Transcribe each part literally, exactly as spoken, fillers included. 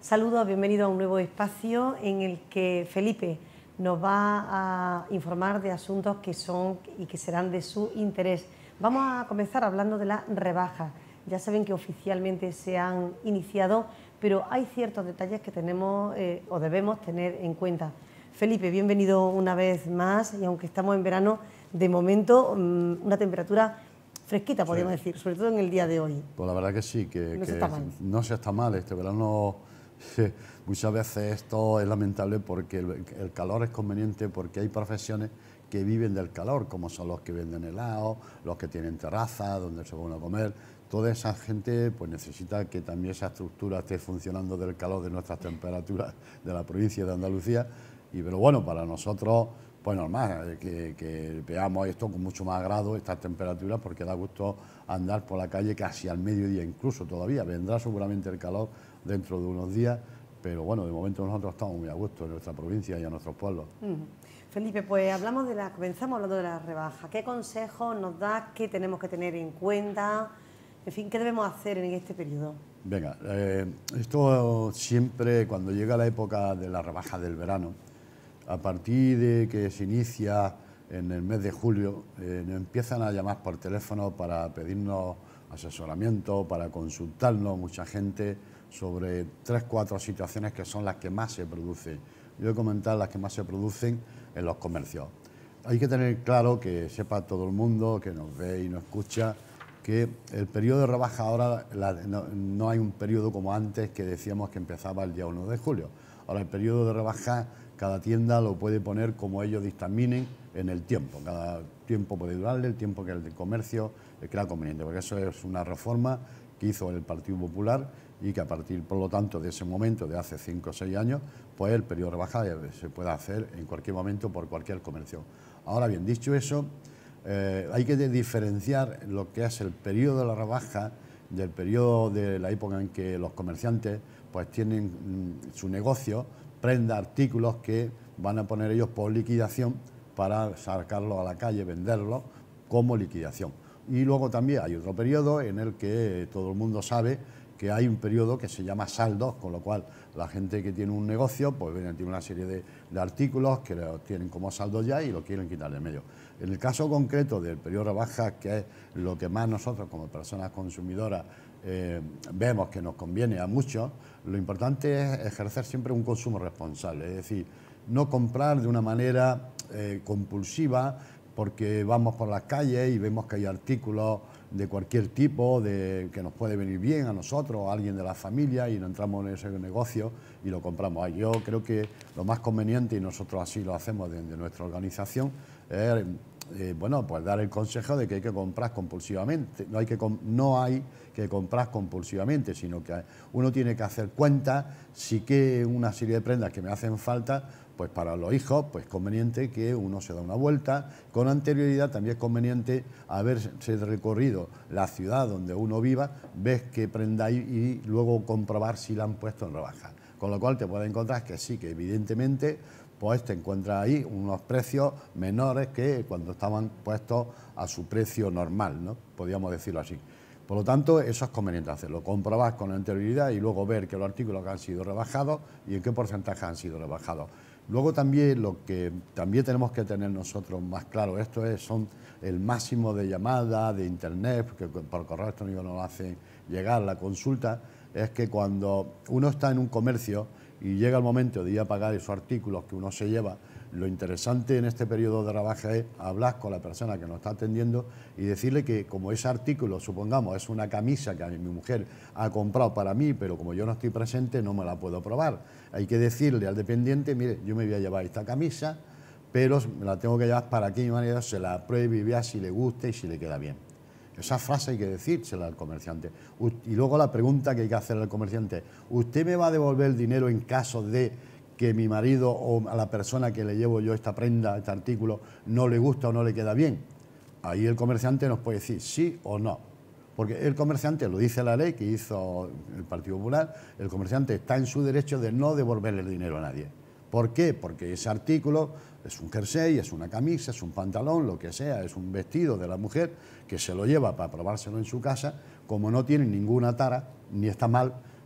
Saludos, bienvenido a un nuevo espacio en el que Felipe nos va a informar de asuntos que son y que serán de su interés. Vamos a comenzar hablando de las rebajas. Ya saben que oficialmente se han iniciado, pero hay ciertos detalles que tenemos eh, o debemos tener en cuenta. Felipe, bienvenido una vez más, y aunque estamos en verano, de momento mmm, una temperatura fresquita, podríamos sí. decir, sobre todo en el día de hoy. Pues la verdad que sí, que no que se está mal. No se está mal. Este verano muchas veces esto es lamentable porque el, el calor es conveniente, porque hay profesiones que viven del calor, como son los que venden helado, los que tienen terrazas donde se van a comer. Toda esa gente pues necesita que también esa estructura esté funcionando del calor de nuestras temperaturas de la provincia de Andalucía. Y pero bueno, para nosotros pues normal, que, que veamos esto con mucho más agrado, estas temperaturas, porque da gusto andar por la calle casi al mediodía, incluso todavía. Vendrá seguramente el calor dentro de unos días, pero bueno, de momento nosotros estamos muy a gusto en nuestra provincia y en nuestros pueblos. Uh-huh. Felipe, pues hablamos de la, comenzamos hablando de la rebaja. ¿Qué consejos nos da? ¿Qué tenemos que tener en cuenta? En fin, ¿qué debemos hacer en este periodo? Venga, eh, esto siempre, cuando llega la época de la rebaja del verano, a partir de que se inicia en el mes de julio, eh, nos empiezan a llamar por teléfono para pedirnos asesoramiento, para consultarnos mucha gente sobre tres, cuatro situaciones que son las que más se producen. Yo voy a comentar las que más se producen en los comercios. Hay que tener claro, que sepa todo el mundo que nos ve y nos escucha, que el periodo de rebaja ahora la, no, no hay un periodo como antes, que decíamos que empezaba el día uno de julio. Ahora el periodo de rebaja cada tienda lo puede poner como ellos dictaminen en el tiempo. Cada tiempo puede durarle el tiempo que el de comercio le crea conveniente, porque eso es una reforma que hizo el Partido Popular y que a partir, por lo tanto, de ese momento, de hace cinco o seis años, pues el periodo de rebaja se puede hacer en cualquier momento por cualquier comercio. Ahora bien, dicho eso, eh, hay que diferenciar lo que es el periodo de la rebaja del periodo de la época en que los comerciantes pues tienen mmm, su negocio, prenda, artículos que van a poner ellos por liquidación para sacarlos a la calle, venderlos como liquidación. Y luego también hay otro periodo en el que todo el mundo sabe que hay un periodo que se llama saldos, con lo cual la gente que tiene un negocio pues tiene una serie de, de artículos que los tienen como saldos ya y lo quieren quitar de medio. En el caso concreto del periodo de rebaja, que es lo que más nosotros como personas consumidoras eh, vemos que nos conviene a muchos, lo importante es ejercer siempre un consumo responsable, es decir, no comprar de una manera eh, compulsiva, porque vamos por las calles y vemos que hay artículos de cualquier tipo de, que nos puede venir bien a nosotros o a alguien de la familia y nos entramos en ese negocio y lo compramos. Yo creo que lo más conveniente, y nosotros así lo hacemos desde nuestra organización, es eh, bueno, pues dar el consejo de que hay que comprar compulsivamente. No hay que, no hay que comprar compulsivamente, sino que uno tiene que hacer cuenta si que una serie de prendas que me hacen falta, pues para los hijos, pues conveniente que uno se da una vuelta. Con anterioridad también es conveniente haberse recorrido la ciudad donde uno viva, ves qué prenda hay y luego comprobar si la han puesto en rebaja. Con lo cual te puedes encontrar que sí, que evidentemente pues te encuentras ahí unos precios menores que cuando estaban puestos a su precio normal, ¿no? Podríamos decirlo así. Por lo tanto, eso es conveniente hacerlo, comprobar con anterioridad y luego ver que los artículos que han sido rebajados y en qué porcentaje han sido rebajados. Luego también lo que también tenemos que tener nosotros más claro, esto es, son el máximo de llamadas, de internet, que por correo electrónico nos hacen llegar la consulta, es que cuando uno está en un comercio y llega el momento de ir a pagar esos artículos que uno se lleva, lo interesante en este periodo de rebaja es hablar con la persona que nos está atendiendo y decirle que como ese artículo, supongamos, es una camisa que mi mujer ha comprado para mí, pero como yo no estoy presente no me la puedo probar. Hay que decirle al dependiente, mire, yo me voy a llevar esta camisa, pero me la tengo que llevar para que mi marido se la pruebe y vea si le gusta y si le queda bien. Esa frase hay que decírsela al comerciante. Y luego la pregunta que hay que hacerle al comerciante, ¿usted me va a devolver el dinero en caso de que mi marido o a la persona que le llevo yo esta prenda, este artículo, no le gusta o no le queda bien? Ahí el comerciante nos puede decir sí o no. Porque el comerciante, lo dice la ley que hizo el Partido Popular, el comerciante está en su derecho de no devolverle el dinero a nadie. ¿Por qué? Porque ese artículo es un jersey, es una camisa, es un pantalón, lo que sea, es un vestido de la mujer que se lo lleva para probárselo en su casa, como no tiene ninguna tara, ni está mal,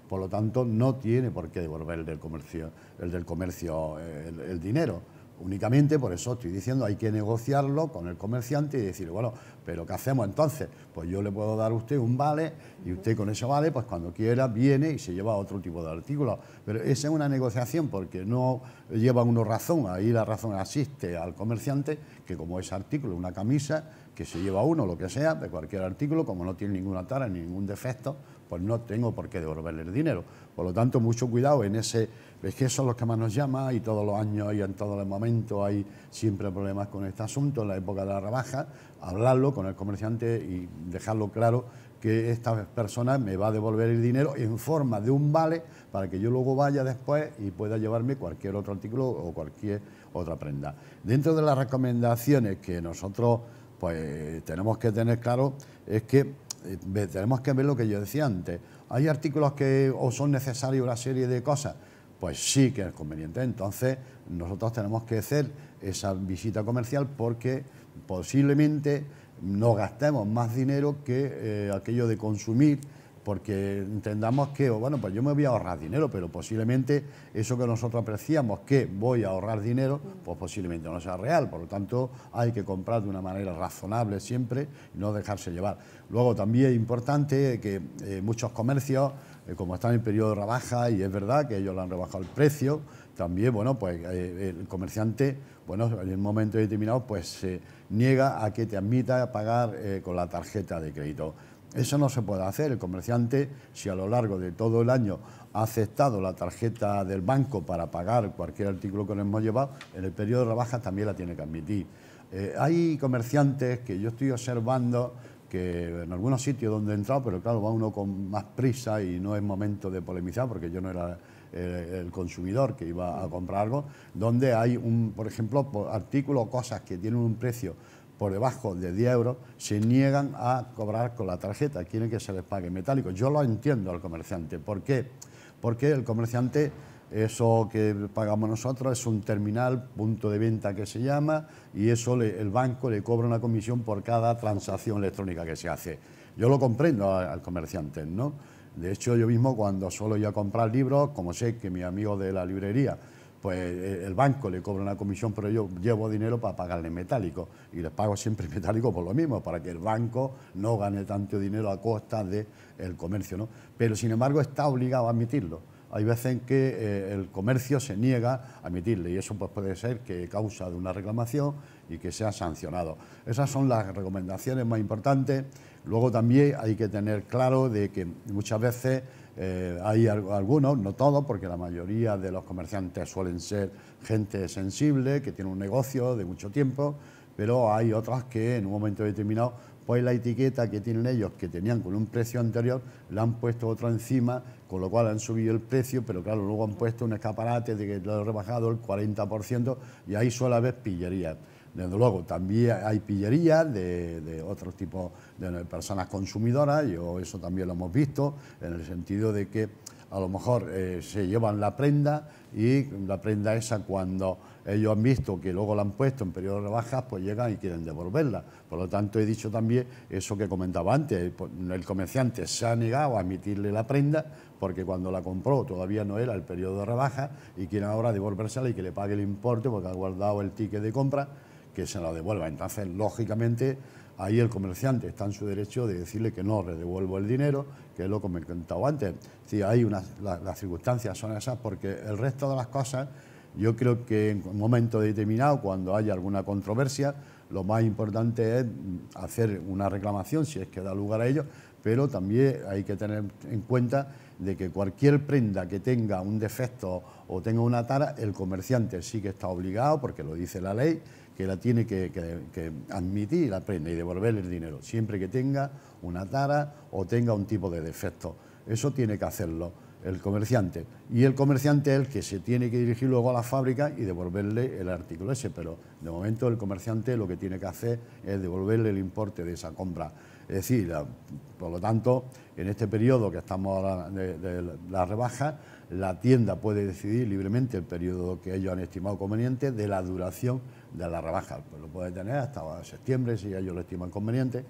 por lo tanto no tiene por qué devolver el del comercio el, del comercio, el, el dinero. Únicamente, por eso estoy diciendo, hay que negociarlo con el comerciante y decir, bueno, pero ¿qué hacemos entonces? Pues yo le puedo dar a usted un vale y usted con ese vale, pues cuando quiera viene y se lleva otro tipo de artículos. Pero esa es una negociación porque no lleva uno razón, ahí la razón asiste al comerciante, que como ese artículo, una camisa, que se lleva uno, lo que sea, de cualquier artículo, como no tiene ninguna tara ni ningún defecto, pues no tengo por qué devolverle el dinero. Por lo tanto, mucho cuidado en ese, es que eso es lo que más nos llama y todos los años y en todos los momentos hay siempre problemas con este asunto, en la época de la rebaja, hablarlo con el comerciante y dejarlo claro que esta persona me va a devolver el dinero en forma de un vale para que yo luego vaya después y pueda llevarme cualquier otro artículo o cualquier otra prenda. Dentro de las recomendaciones que nosotros pues tenemos que tener claro es que eh, tenemos que ver lo que yo decía antes. ¿Hay artículos que o son necesarios una serie de cosas? Pues sí que es conveniente. Entonces nosotros tenemos que hacer esa visita comercial porque posiblemente no gastemos más dinero que eh, aquello de consumir, porque entendamos que, bueno, pues yo me voy a ahorrar dinero, pero posiblemente eso que nosotros apreciamos que voy a ahorrar dinero, pues posiblemente no sea real. Por lo tanto, hay que comprar de una manera razonable siempre y no dejarse llevar. Luego también es importante que eh, muchos comercios, eh, como están en periodo de rebaja, y es verdad que ellos le han rebajado el precio, también, bueno, pues eh, el comerciante, bueno, en un momento determinado, pues se niega a que te admita a pagar eh, con la tarjeta de crédito. Eso no se puede hacer. El comerciante, si a lo largo de todo el año ha aceptado la tarjeta del banco para pagar cualquier artículo que nos hemos llevado, en el periodo de rebajas también la tiene que admitir. Eh, hay comerciantes que yo estoy observando que en algunos sitios donde he entrado, pero claro, va uno con más prisa y no es momento de polemizar porque yo no era eh, el consumidor que iba a comprar algo, donde hay, un, por ejemplo, artículos o cosas que tienen un precio por debajo de diez euros, se niegan a cobrar con la tarjeta, quieren que se les pague en metálico. Yo lo entiendo al comerciante. ¿Por qué? Porque el comerciante, eso que pagamos nosotros es un terminal, punto de venta que se llama, y eso le, el banco le cobra una comisión por cada transacción electrónica que se hace. Yo lo comprendo al, al comerciante, ¿no? De hecho, yo mismo cuando suelo ir a comprar libros, como sé que mi amigo de la librería, pues el banco le cobra una comisión, pero yo llevo dinero para pagarle en metálico y les pago siempre en metálico por lo mismo, para que el banco no gane tanto dinero a costa del comercio, ¿no? Pero sin embargo está obligado a admitirlo. Hay veces en que eh, el comercio se niega a admitirle y eso pues puede ser que causa de una reclamación y que sea sancionado. Esas son las recomendaciones más importantes. Luego también hay que tener claro de que muchas veces Eh, hay algunos, no todos, porque la mayoría de los comerciantes suelen ser gente sensible, que tiene un negocio de mucho tiempo, pero hay otros que en un momento determinado, pues la etiqueta que tienen ellos, que tenían con un precio anterior, le han puesto otra encima, con lo cual han subido el precio, pero claro, luego han puesto un escaparate de que lo han rebajado el cuarenta por ciento y ahí suele haber pillerías. Desde luego, también hay pillerías de, de otros tipos de personas consumidoras, yo eso también lo hemos visto, en el sentido de que a lo mejor eh, se llevan la prenda y la prenda esa cuando ellos han visto que luego la han puesto en periodo de rebajas, pues llegan y quieren devolverla. Por lo tanto, he dicho también eso que comentaba antes, el comerciante se ha negado a admitirle la prenda porque cuando la compró todavía no era el periodo de rebajas y quieren ahora devolvérsela y que le pague el importe porque ha guardado el ticket de compra, que se la devuelva. Entonces, lógicamente, ahí el comerciante está en su derecho de decirle que no le devuelvo el dinero, que es lo que me he comentado antes. Sí, hay unas, la, las circunstancias son esas porque el resto de las cosas, yo creo que en un momento determinado, cuando haya alguna controversia, lo más importante es hacer una reclamación, si es que da lugar a ello, pero también hay que tener en cuenta de que cualquier prenda que tenga un defecto o tenga una tara, el comerciante sí que está obligado, porque lo dice la ley, que la tiene que, que, que admitir la prenda y devolverle el dinero, siempre que tenga una tara o tenga un tipo de defecto. Eso tiene que hacerlo el comerciante. Y el comerciante es el que se tiene que dirigir luego a la fábrica y devolverle el artículo ese, pero de momento el comerciante lo que tiene que hacer es devolverle el importe de esa compra. Es decir, por lo tanto, en este periodo que estamos ahora de, de la rebaja, la tienda puede decidir libremente el periodo que ellos han estimado conveniente de la duración de la rebaja. Pues lo puede tener hasta septiembre, si ellos lo estiman conveniente,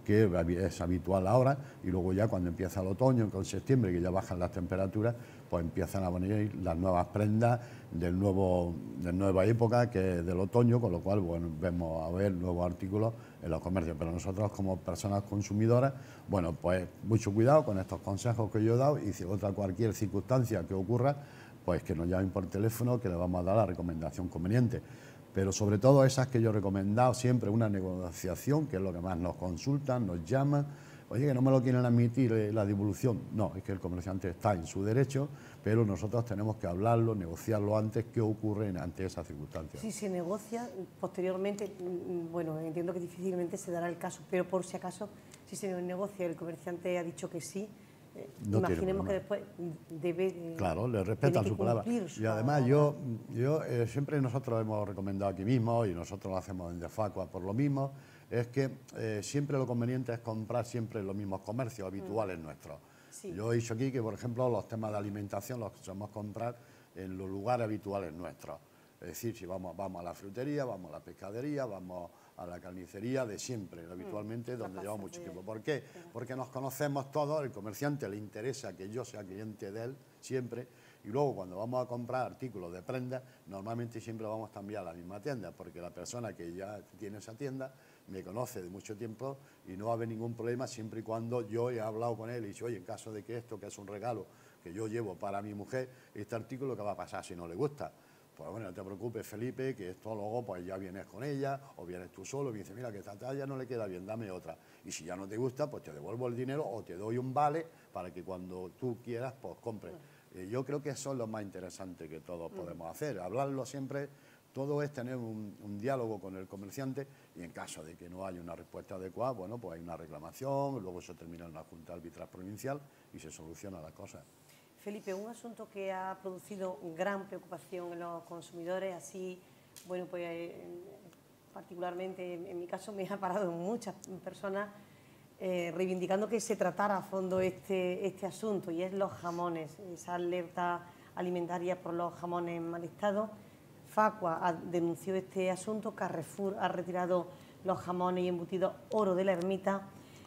que es habitual ahora, y luego ya cuando empieza el otoño, con septiembre, que ya bajan las temperaturas, pues empiezan a venir las nuevas prendas del nuevo, de nueva época, que es del otoño, con lo cual, bueno, vemos a ver nuevos artículos en los comercios. Pero nosotros, como personas consumidoras, bueno, pues mucho cuidado con estos consejos que yo he dado, y si otra cualquier circunstancia que ocurra, pues que nos llamen por teléfono, que le vamos a dar la recomendación conveniente. Pero sobre todo esas que yo he recomendado, siempre una negociación, que es lo que más nos consultan, nos llaman. Oye, que no me lo quieren admitir eh, la devolución. No, es que el comerciante está en su derecho, pero nosotros tenemos que hablarlo, negociarlo antes. ¿Qué ocurre ante esas circunstancias? Si se negocia, posteriormente, bueno, entiendo que difícilmente se dará el caso, pero por si acaso, si se negocia y el comerciante ha dicho que sí, eh, no imaginemos que después debe... Eh, claro, le respetan su palabra. Y además yo, yo eh, siempre nosotros hemos recomendado aquí mismo, y nosotros lo hacemos en Defacua por lo mismo, es que eh, siempre lo conveniente es comprar siempre en los mismos comercios habituales mm. nuestros. Sí. Yo he dicho aquí que, por ejemplo, los temas de alimentación los solemos comprar en los lugares habituales nuestros. Es decir, si vamos, vamos a la frutería, vamos a la pescadería, vamos a la carnicería de siempre, habitualmente, mm, donde llevamos mucho tiempo. ¿Por qué? Porque nos conocemos todos, el comerciante le interesa que yo sea cliente de él siempre, y luego cuando vamos a comprar artículos de prenda, normalmente siempre vamos también a la misma tienda, porque la persona que ya tiene esa tienda me conoce de mucho tiempo y no va a haber ningún problema siempre y cuando yo he hablado con él y dicho, oye, en caso de que esto, que es un regalo que yo llevo para mi mujer, este artículo, ¿qué va a pasar si no le gusta? Pues bueno, no te preocupes, Felipe, que esto luego pues ya vienes con ella o vienes tú solo y me dices, mira, que esta talla no le queda bien, dame otra. Y si ya no te gusta, pues te devuelvo el dinero o te doy un vale para que cuando tú quieras, pues compres. Eh, yo creo que eso es lo más interesante que todos podemos hacer, hablarlo siempre. Todo es tener un, un diálogo con el comerciante, y en caso de que no haya una respuesta adecuada, bueno, pues hay una reclamación, luego se termina en una junta arbitral provincial y se soluciona la cosa. Felipe, un asunto que ha producido gran preocupación en los consumidores, así, bueno, pues eh, particularmente en, en mi caso me ha parado en muchas personas eh, reivindicando que se tratara a fondo este, este asunto, y es los jamones, esa alerta alimentaria por los jamones en mal estado. Facua denunció este asunto, Carrefour ha retirado los jamones y embutidos Oro de la Ermita,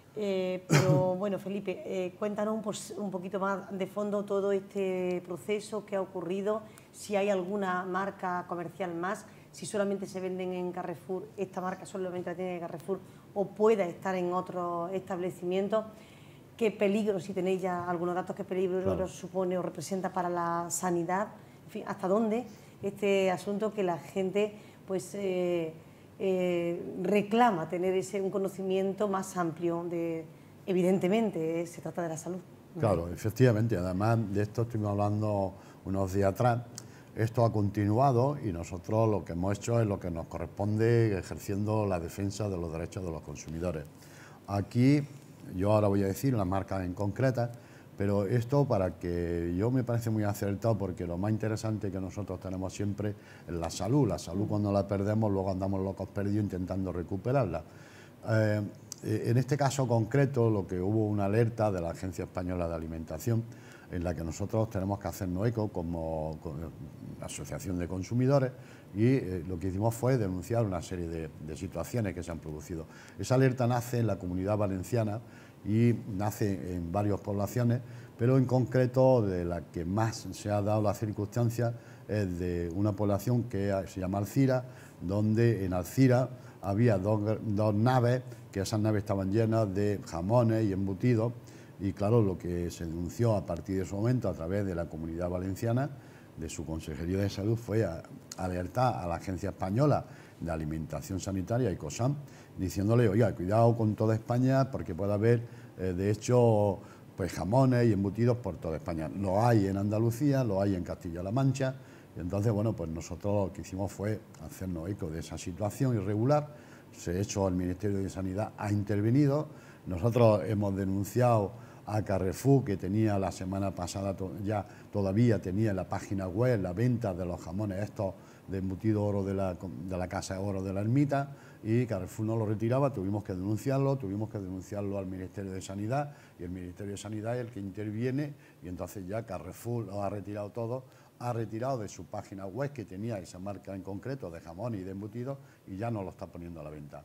eh, pero bueno, Felipe, eh, cuéntanos un, un poquito más de fondo todo este proceso que ha ocurrido, si hay alguna marca comercial más, si solamente se venden en Carrefour, esta marca solamente la tiene Carrefour o pueda estar en otros establecimientos, qué peligro, si tenéis ya algunos datos, qué peligro claro. supone o representa para la sanidad, en fin, hasta dónde este asunto que la gente pues eh, eh, reclama tener ese un conocimiento más amplio de, evidentemente, eh, se trata de la salud. Claro, efectivamente, además de esto estuvimos hablando unos días atrás, esto ha continuado y nosotros lo que hemos hecho es lo que nos corresponde ejerciendo la defensa de los derechos de los consumidores. Aquí, yo ahora voy a decir una marca en concreta, pero esto para que yo me parece muy acertado, porque lo más interesante que nosotros tenemos siempre es la salud. La salud, cuando la perdemos, luego andamos locos perdidos intentando recuperarla. Eh, en este caso concreto, lo que hubo una alerta de la Agencia Española de Alimentación, en la que nosotros tenemos que hacernos eco como, como asociación de consumidores, y eh, lo que hicimos fue denunciar una serie de, de situaciones que se han producido. Esa alerta nace en la Comunidad Valenciana y nace en varias poblaciones, pero en concreto de la que más se ha dado la circunstancia es de una población que se llama Alcira, donde en Alcira había dos, dos naves, que esas naves estaban llenas de jamones y embutidos, y claro, lo que se denunció a partir de ese momento a través de la Comunidad Valenciana, de su Consejería de Salud, fue a alertar a la Agencia Española de Alimentación Sanitaria, ICOSAM, diciéndole, oiga, cuidado con toda España, porque puede haber, eh, de hecho, pues jamones y embutidos por toda España. Lo hay en Andalucía, lo hay en Castilla-La Mancha, y entonces, bueno, pues nosotros lo que hicimos fue hacernos eco de esa situación irregular. Se ha hecho, el Ministerio de Sanidad ha intervenido, nosotros hemos denunciado a Carrefour, que tenía la semana pasada, ya todavía tenía en la página web la venta de los jamones estos de embutido oro de la, de la Casa Oro de la Ermita, y Carrefour no lo retiraba, tuvimos que denunciarlo, tuvimos que denunciarlo al Ministerio de Sanidad, y el Ministerio de Sanidad es el que interviene, y entonces ya Carrefour lo ha retirado todo, ha retirado de su página web, que tenía esa marca en concreto de jamón y de embutidos, y ya no lo está poniendo a la venta.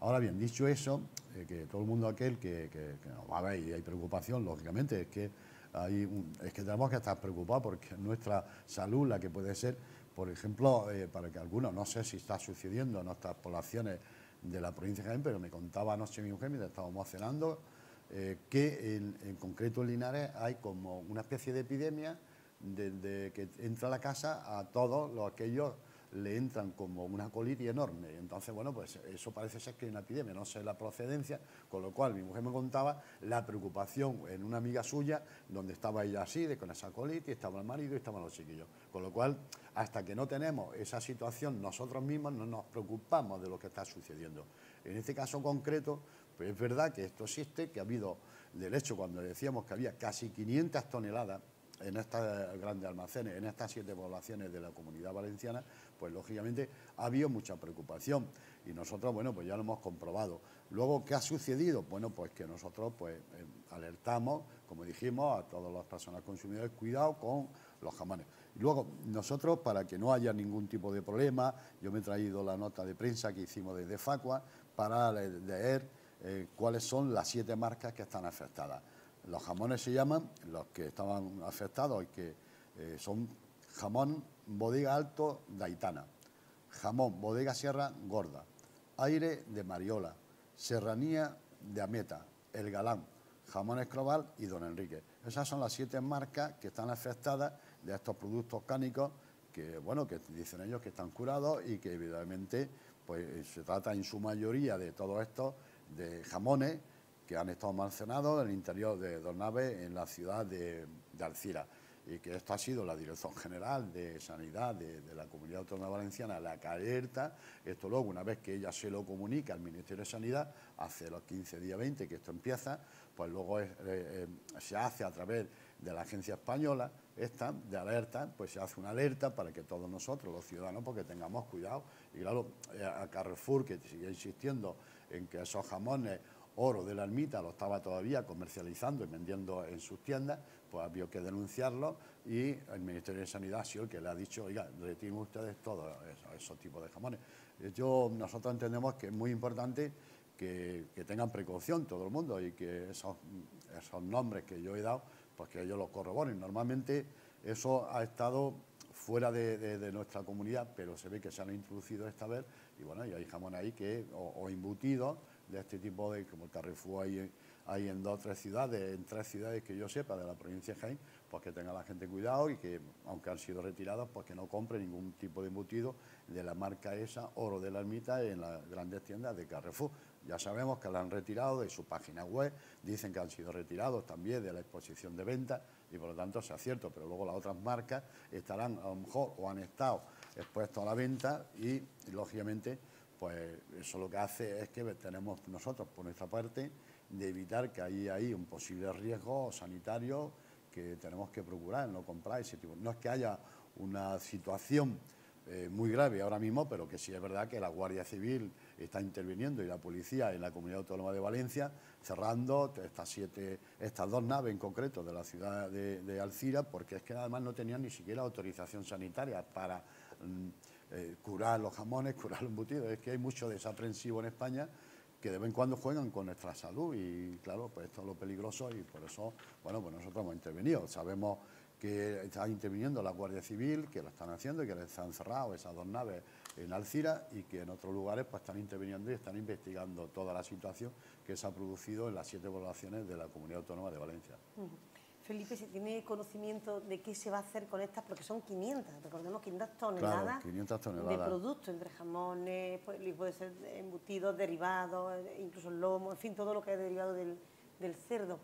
Ahora bien, dicho eso, eh, que todo el mundo aquel que, que, que nos va a ver y hay preocupación, lógicamente, es que, hay un, es que tenemos que estar preocupados porque nuestra salud, la que puede ser, por ejemplo, eh, para que algunos, no sé si está sucediendo en nuestras poblaciones de la provincia de Jaén, pero me contaba anoche mi mujer mientras estábamos cenando, eh, que en, en concreto en Linares hay como una especie de epidemia desde que entra a la casa a todos los aquellos le entran como una colitis enorme. Entonces, bueno, pues eso parece ser que es una epidemia, no sé la procedencia, con lo cual mi mujer me contaba la preocupación en una amiga suya, donde estaba ella así, de con esa colitis, estaba el marido y estaban los chiquillos. Con lo cual, hasta que no tenemos esa situación nosotros mismos, no nos preocupamos de lo que está sucediendo. En este caso concreto, pues es verdad que esto existe, que ha habido, del hecho, cuando decíamos que había casi quinientas toneladas en estos grandes almacenes, en estas siete poblaciones de la Comunidad Valenciana, pues lógicamente ha habido mucha preocupación y nosotros, bueno, pues ya lo hemos comprobado. Luego, ¿qué ha sucedido? Bueno, pues que nosotros pues eh, alertamos, como dijimos, a todas las personas consumidores, cuidado con los jamones. Y luego, nosotros, para que no haya ningún tipo de problema, yo me he traído la nota de prensa que hicimos desde Facua para leer eh, cuáles son las siete marcas que están afectadas. Los jamones se llaman, los que estaban afectados y que eh, son jamón bodega alto de Aitana, jamón bodega sierra gorda, aire de Mariola, serranía de Ameta, El Galán, jamón Escroval y Don Enrique. Esas son las siete marcas que están afectadas de estos productos cánicos que, bueno, que dicen ellos que están curados y que evidentemente pues se trata en su mayoría de todos estos de jamones que han estado almacenados en el interior de Dos Naves, en la ciudad de, de Alcira, y que esto ha sido la Dirección General de Sanidad de, de la Comunidad Autónoma Valenciana la que alerta. Esto luego, una vez que ella se lo comunica al Ministerio de Sanidad, hace los quince días, veinte que esto empieza, pues luego es, eh, eh, se hace a través de la agencia española esta de alerta, pues se hace una alerta para que todos nosotros, los ciudadanos, porque tengamos cuidado. Y claro, eh, a Carrefour, que sigue insistiendo en que esos jamones Oro de la Ermita lo estaba todavía comercializando y vendiendo en sus tiendas, pues había que denunciarlo y el Ministerio de Sanidad ha sido el que le ha dicho, oiga, retiren ustedes todos esos, esos tipos de jamones. Yo, nosotros entendemos que es muy importante que, que tengan precaución todo el mundo y que esos, esos nombres que yo he dado, pues que ellos los corroboren. Normalmente eso ha estado fuera de, de, de nuestra comunidad, pero se ve que se han introducido esta vez y bueno, y hay jamón ahí que, o, o embutidos de este tipo de, como el Carrefour hay, hay en dos o tres ciudades, en tres ciudades que yo sepa de la provincia de Jaén, pues que tenga la gente cuidado y que, aunque han sido retirados, pues que no compre ningún tipo de embutido de la marca esa, Oro de la Ermita, en las grandes tiendas de Carrefour. Ya sabemos que la han retirado de su página web, dicen que han sido retirados también de la exposición de venta y por lo tanto sea cierto, pero luego las otras marcas estarán a lo mejor o han estado expuestos a la venta y, lógicamente, pues eso lo que hace es que tenemos nosotros, por nuestra parte, de evitar que ahí hay un posible riesgo sanitario que tenemos que procurar, no comprar ese tipo. No es que haya una situación eh, muy grave ahora mismo, pero que sí es verdad que la Guardia Civil está interviniendo y la policía en la Comunidad Autónoma de Valencia, cerrando estas siete, estas dos naves en concreto de la ciudad de, de Alcira, porque es que además no tenían ni siquiera autorización sanitaria para mm, eh, curar los jamones, curar los embutidos. Es que hay mucho desaprensivo en España que de vez en cuando juegan con nuestra salud y claro, pues esto es lo peligroso y por eso, bueno, pues nosotros hemos intervenido. Sabemos que está interviniendo la Guardia Civil, que lo están haciendo y que les han cerrado esas dos naves en Alcira y que en otros lugares pues están interviniendo y están investigando toda la situación que se ha producido en las siete poblaciones de la Comunidad Autónoma de Valencia. Uh-huh. Felipe, ¿se tiene conocimiento de qué se va a hacer con estas? Porque son quinientas, recordemos, quinientas toneladas, claro, quinientas toneladas de productos, entre jamones, pues, puede ser embutidos, derivados, incluso el lomo, en fin, todo lo que es derivado del, del cerdo.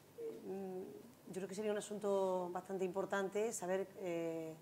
Yo creo que sería un asunto bastante importante saber eh,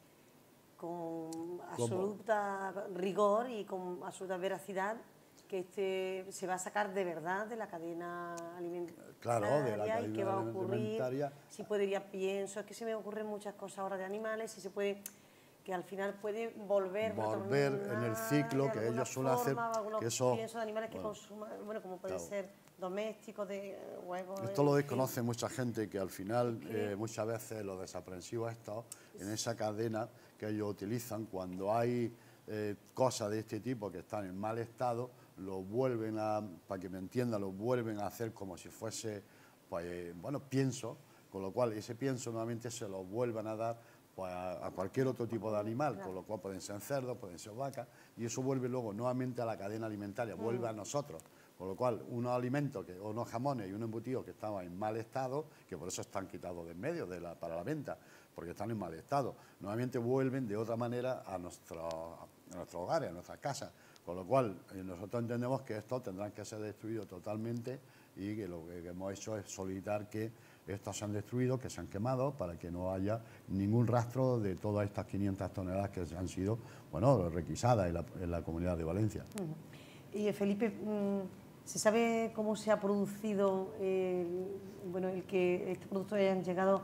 con absoluta ¿Cómo? rigor y con absoluta veracidad que este se va a sacar de verdad de la cadena alimentaria, claro, de la cadena y qué va a ocurrir, alimentaria. si puede ir a pienso, es que se me ocurren muchas cosas ahora de animales, si se puede, que al final puede volver, volver en el ciclo que ellos suelen hacer, algunos que eso, piensos de animales bueno, que consuman, bueno, como puede claro. ser domésticos, de huevos. Esto lo desconoce mucha gente, que al final eh, muchas veces los desaprensivos estos, en esa cadena que ellos utilizan, cuando hay eh, cosas de este tipo que están en mal estado, lo vuelven a, para que me entienda, lo vuelven a hacer como si fuese, pues, bueno, pienso, con lo cual ese pienso nuevamente se lo vuelven a dar pues, a, a cualquier otro tipo de animal, con lo cual pueden ser cerdos, pueden ser vacas, y eso vuelve luego nuevamente a la cadena alimentaria, vuelve a nosotros. Con lo cual, unos alimentos, que, unos jamones y unos embutidos que estaban en mal estado, que por eso están quitados de en medio de la, para la venta, porque están en mal estado, nuevamente vuelven de otra manera a, nuestro, a nuestros hogares, a nuestras casas. Con lo cual, eh, nosotros entendemos que estos tendrán que ser destruidos totalmente y que lo que hemos hecho es solicitar que estos se han destruido, que se han quemado, para que no haya ningún rastro de todas estas quinientas toneladas que han sido, bueno, requisadas en la, en la Comunidad de Valencia. Uh-huh. Y Felipe, ¿se sabe cómo se ha producido, eh, bueno, el que estos productos hayan llegado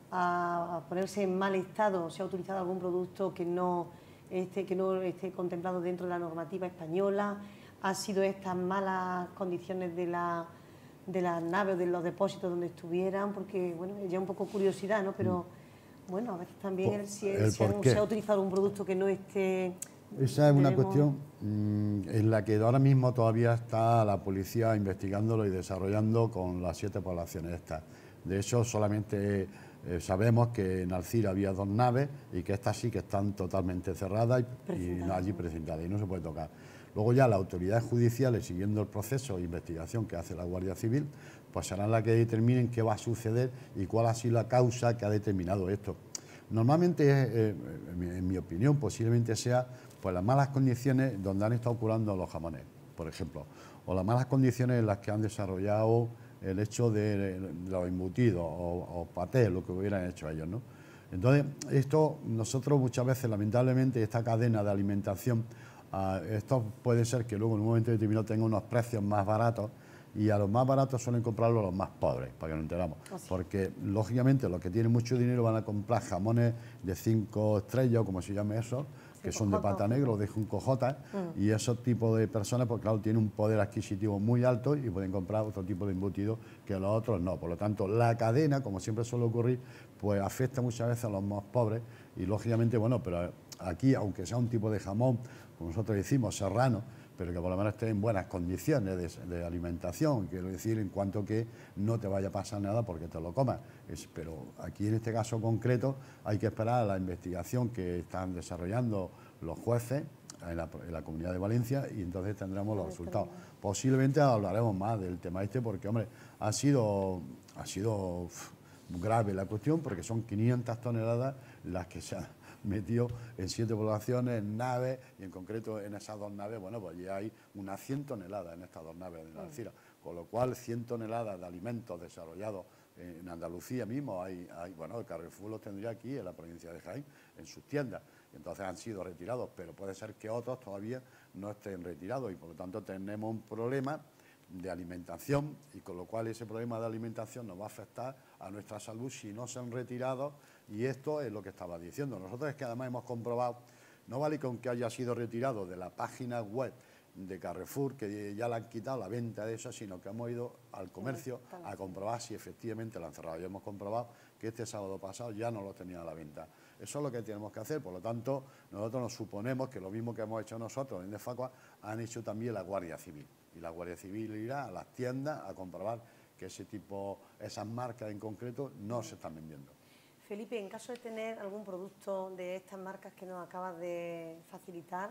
a ponerse en mal estado? ¿Se ha utilizado algún producto que no esté, que no esté contemplado dentro de la normativa española? ¿Han sido estas malas condiciones de la de las naves o de los depósitos donde estuvieran? Porque, bueno, ya un poco curiosidad, ¿no? Pero, bueno, a veces también el, si, el si han, se ha utilizado un producto que no esté... Esa es una cuestión mmm, en la que ahora mismo todavía está la policía investigándolo y desarrollando con las siete poblaciones estas. De hecho, solamente eh, sabemos que en Alcira había dos naves y que estas sí que están totalmente cerradas y, y allí precintadas y no se puede tocar. Luego ya las autoridades judiciales, siguiendo el proceso de investigación que hace la Guardia Civil, pues serán las que determinen qué va a suceder y cuál ha sido la causa que ha determinado esto. Normalmente, eh, en mi opinión, posiblemente sea pues las malas condiciones donde han estado curando los jamones, por ejemplo, o las malas condiciones en las que han desarrollado el hecho de los embutidos o, o patés, lo que hubieran hecho ellos, ¿no? Entonces, esto nosotros muchas veces, lamentablemente, esta cadena de alimentación, uh, esto puede ser que luego en un momento determinado tenga unos precios más baratos, y a los más baratos suelen comprarlo los más pobres, para que nos enteramos. Oh, sí. Porque, lógicamente, los que tienen mucho dinero van a comprar jamones de cinco estrellas, o como se llame eso, que son de pata negra o de junco jota, mm. y esos tipos de personas, pues claro, tienen un poder adquisitivo muy alto y pueden comprar otro tipo de embutidos que los otros no. Por lo tanto, la cadena, como siempre suele ocurrir, pues afecta muchas veces a los más pobres y, lógicamente, bueno, pero aquí, aunque sea un tipo de jamón, como nosotros decimos, serrano, pero que por lo menos esté en buenas condiciones de, de alimentación, quiero decir, en cuanto que no te vaya a pasar nada porque te lo comas. Es, pero aquí en este caso concreto hay que esperar a la investigación que están desarrollando los jueces en la, en la Comunidad de Valencia y entonces tendremos los resultados. Posiblemente hablaremos más del tema este porque, hombre, ha sido, ha sido uf, grave la cuestión porque son quinientas toneladas las que se han metido en siete poblaciones, en naves, y en concreto en esas dos naves, bueno, pues ya hay unas cien toneladas en estas dos naves de Alcira, con lo cual cien toneladas de alimentos desarrollados en Andalucía mismo, hay, hay bueno, el Carrefour los tendría aquí en la provincia de Jaén, en sus tiendas, entonces han sido retirados, pero puede ser que otros todavía no estén retirados y por lo tanto tenemos un problema de alimentación y con lo cual ese problema de alimentación nos va a afectar a nuestra salud si no se han retirado y esto es lo que estaba diciendo. Nosotros es que además hemos comprobado, no vale con que haya sido retirado de la página web de Carrefour, que ya le han quitado la venta de eso, sino que hemos ido al comercio a comprobar si efectivamente lo han cerrado. Y hemos comprobado que este sábado pasado ya no lo tenían a la venta. Eso es lo que tenemos que hacer, por lo tanto, nosotros nos suponemos que lo mismo que hemos hecho nosotros en Defacua, han hecho también la Guardia Civil. Y la Guardia Civil irá a las tiendas a comprobar que ese tipo, esas marcas en concreto, no se están vendiendo. Felipe, en caso de tener algún producto de estas marcas que nos acabas de facilitar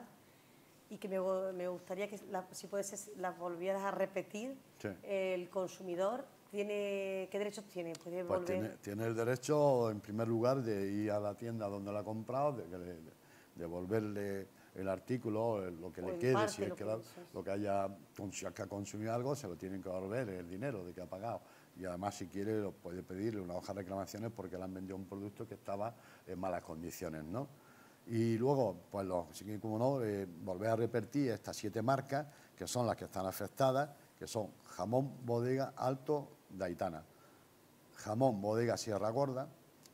y que me, me gustaría que, la, si puede ser, las volvieras a repetir, sí. El consumidor, tiene ¿qué derechos tiene? ¿Puede pues volver? Tiene, tiene el derecho, en primer lugar, de ir a la tienda donde la ha comprado, de, de, devolverle el artículo, lo que o le quede, parte, si es lo que, la, lo que haya si ha consumido algo, se lo tienen que devolver, el dinero de que ha pagado. Y además, si quiere, lo puede pedirle una hoja de reclamaciones porque le han vendido un producto que estaba en malas condiciones, ¿no? Y luego, pues, lo, como no, eh, volver a repetir estas siete marcas, que son las que están afectadas, que son Jamón Bodega Alto de Aitana, Jamón Bodega Sierra Gorda,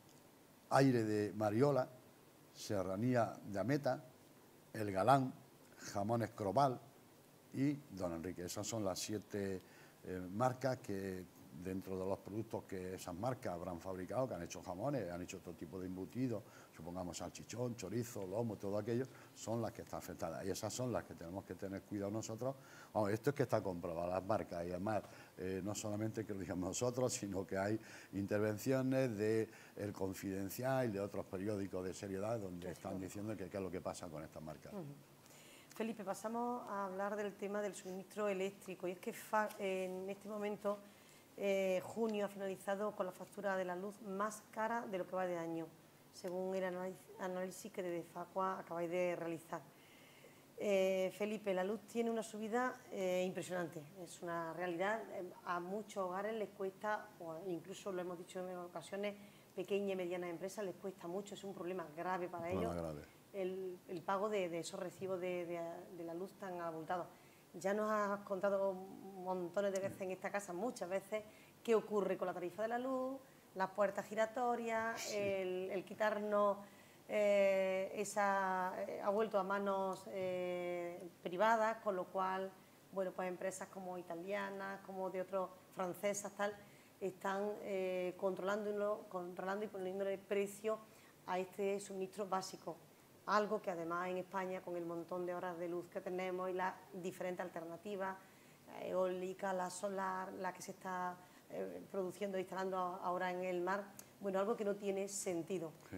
Aire de Mariola, Serranía de Ameta, El Galán, Jamones Crobal y Don Enrique. Esas son las siete eh, marcas que dentro de los productos que esas marcas habrán fabricado, que han hecho jamones, han hecho otro tipo de embutidos, supongamos salchichón, chorizo, lomo, todo aquello, son las que están afectadas. Y esas son las que tenemos que tener cuidado nosotros. Vamos, esto es que está comprobado, las marcas, y además eh, no solamente que lo digamos nosotros, sino que hay intervenciones de El Confidencial y de otros periódicos de seriedad donde están diciendo que qué es lo que pasa con estas marcas. Uh-huh. Felipe, pasamos a hablar del tema del suministro eléctrico, y es que en este momento eh, junio ha finalizado con la factura de la luz más cara de lo que va de año, según el análisis que desde Facua acabáis de realizar. Eh, Felipe, la luz tiene una subida eh, impresionante, es una realidad. A muchos hogares les cuesta, o incluso lo hemos dicho en ocasiones, pequeñas y medianas empresas les cuesta mucho, es un problema grave para un ellos, grave. El, el pago de, de esos recibos de, de, de la luz tan abultados. Ya nos has contado montones de veces en esta casa, muchas veces, qué ocurre con la tarifa de la luz, las puertas giratorias, sí. el, el quitarnos... Eh, esa eh, ha vuelto a manos eh, privadas, con lo cual, bueno, pues empresas como italianas, como de otros francesas, tal, están eh, controlando, controlando y poniéndole precio a este suministro básico. Algo que además en España, con el montón de horas de luz que tenemos y las diferentes alternativas, la eólica, la solar, la que se está eh, produciendo e instalando ahora en el mar, bueno, algo que no tiene sentido. Sí.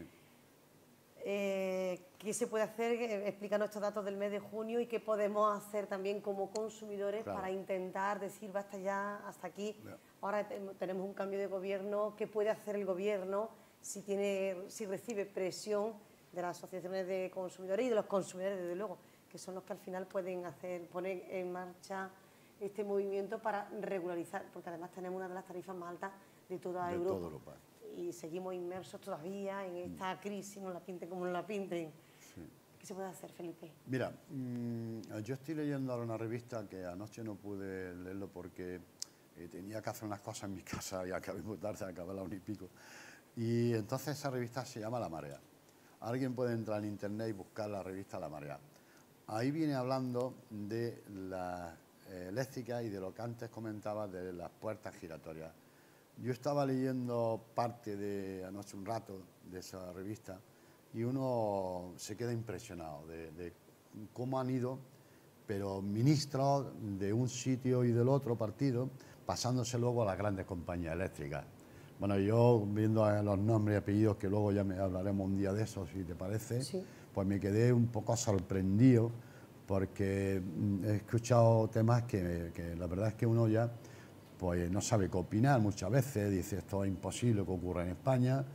Eh, ¿Qué se puede hacer? Explícanos estos datos del mes de junio y qué podemos hacer también como consumidores, claro, para intentar decir basta ya, hasta aquí. Yeah. Ahora tenemos un cambio de gobierno. ¿Qué puede hacer el gobierno si, tiene, si recibe presión de las asociaciones de consumidores y de los consumidores, desde luego, que son los que al final pueden hacer, poner en marcha este movimiento para regularizar? Porque además tenemos una de las tarifas más altas de toda de Europa. Toda Europa. Y seguimos inmersos todavía en esta crisis, no la pinten como no la pinten. Sí. ¿Qué se puede hacer, Felipe? Mira, mmm, yo estoy leyendo ahora una revista que anoche no pude leerlo porque eh, tenía que hacer unas cosas en mi casa y acabé muy tarde, acabé a la una y pico. Y entonces esa revista se llama La Marea. Alguien puede entrar en internet y buscar la revista La Marea. Ahí viene hablando de la eh, eléctrica y de lo que antes comentaba de las puertas giratorias. Yo estaba leyendo parte de, anoche un rato, de esa revista, y uno se queda impresionado de, de cómo han ido, pero ministros de un sitio y del otro partido, pasándose luego a las grandes compañías eléctricas. Bueno, yo viendo los nombres y apellidos, que luego ya me hablaremos un día de eso, si te parece, sí, pues me quedé un poco sorprendido, porque he escuchado temas que, que la verdad es que uno ya pues no sabe qué opinar muchas veces, dice esto es imposible que ocurra en España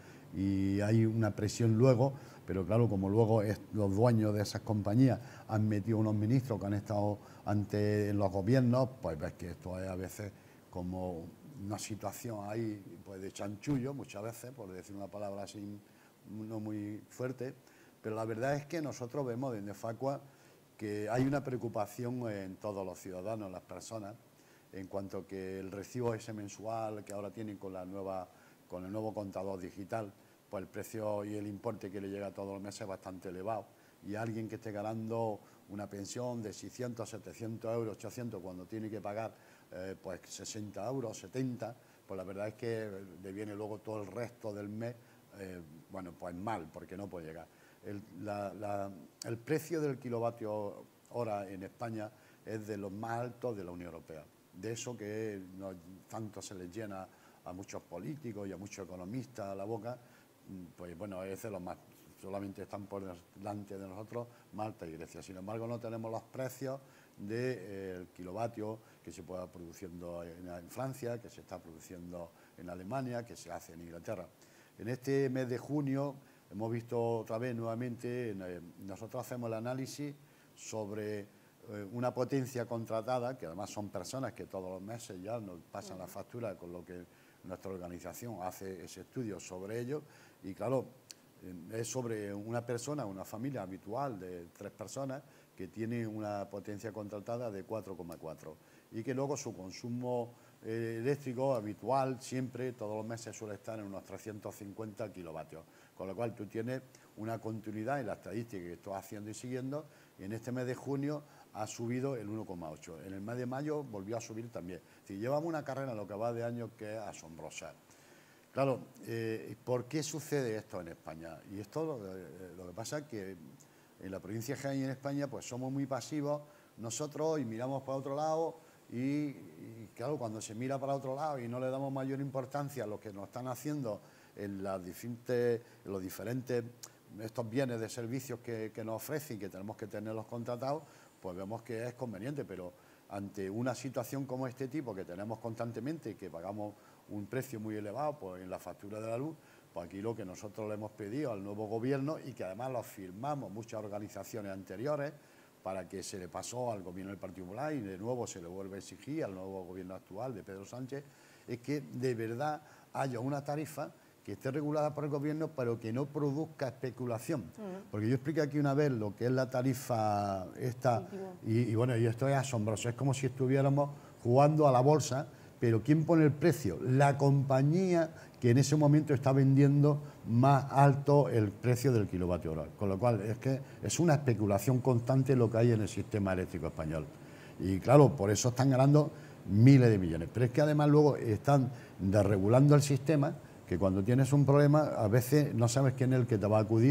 y hay una presión luego, pero claro, como luego es, los dueños de esas compañías han metido unos ministros que han estado ante en los gobiernos, pues ves que esto es a veces como una situación ahí pues de chanchullo, muchas veces, por decir una palabra así no muy fuerte, pero la verdad es que nosotros vemos desde Facua que hay una preocupación en todos los ciudadanos, las personas, en cuanto que el recibo ese mensual que ahora tienen con la nueva con el nuevo contador digital, pues el precio y el importe que le llega todos los meses es bastante elevado. Y alguien que esté ganando una pensión de seiscientos, setecientos euros, ochocientos, cuando tiene que pagar eh, pues sesenta euros, setenta, pues la verdad es que le viene luego todo el resto del mes, eh, bueno, pues mal, porque no puede llegar. El, la, la, el precio del kilovatio hora en España es de los más altos de la Unión Europea. De eso que no, tanto se les llena a muchos políticos y a muchos economistas a la boca, pues bueno, es de los más, solamente están por delante de nosotros Malta y Grecia. Sin embargo, no tenemos los precios del de, eh, kilovatio que se pueda produciendo en, en Francia, que se está produciendo en Alemania, que se hace en Inglaterra. En este mes de junio hemos visto otra vez nuevamente, eh, nosotros hacemos el análisis sobre una potencia contratada, que además son personas que todos los meses ya nos pasan la factura, con lo que nuestra organización hace ese estudio sobre ello, y claro, es sobre una persona, una familia habitual de tres personas que tiene una potencia contratada de cuatro coma cuatro y que luego su consumo eh, eléctrico habitual siempre, todos los meses suele estar en unos trescientos cincuenta kilovatios, con lo cual tú tienes una continuidad en la estadística que estoy haciendo y siguiendo, y en este mes de junio ha subido el uno coma ocho. En el mes de mayo volvió a subir también. Es decir, llevamos una carrera en lo que va de año que es asombrosa. Claro, eh, ¿por qué sucede esto en España? Y esto lo, lo que pasa es que en la provincia de Jaén y en España pues somos muy pasivos nosotros y miramos para otro lado y, y claro, cuando se mira para otro lado y no le damos mayor importancia a lo que nos están haciendo en, las diferentes, en los diferentes estos bienes de servicios que, que nos ofrecen y que tenemos que tenerlos contratados, pues vemos que es conveniente, pero ante una situación como este tipo que tenemos constantemente y que pagamos un precio muy elevado pues en la factura de la luz, pues aquí lo que nosotros le hemos pedido al nuevo gobierno y que además lo firmamos muchas organizaciones anteriores para que se le pasó al gobierno del Partido Popular y de nuevo se le vuelve a exigir al nuevo gobierno actual de Pedro Sánchez, es que de verdad haya una tarifa que esté regulada por el gobierno pero que no produzca especulación. Uh-huh. Porque yo expliqué aquí una vez lo que es la tarifa esta y, y bueno, y esto es asombroso, es como si estuviéramos jugando a la bolsa, pero ¿quién pone el precio? La compañía que en ese momento está vendiendo más alto el precio del kilovatio hora. Con lo cual es que es una especulación constante lo que hay en el sistema eléctrico español. Y claro, por eso están ganando miles de millones. Pero es que además luego están desregulando el sistema, que cuando tienes un problema a veces no sabes quién es el que te va a acudir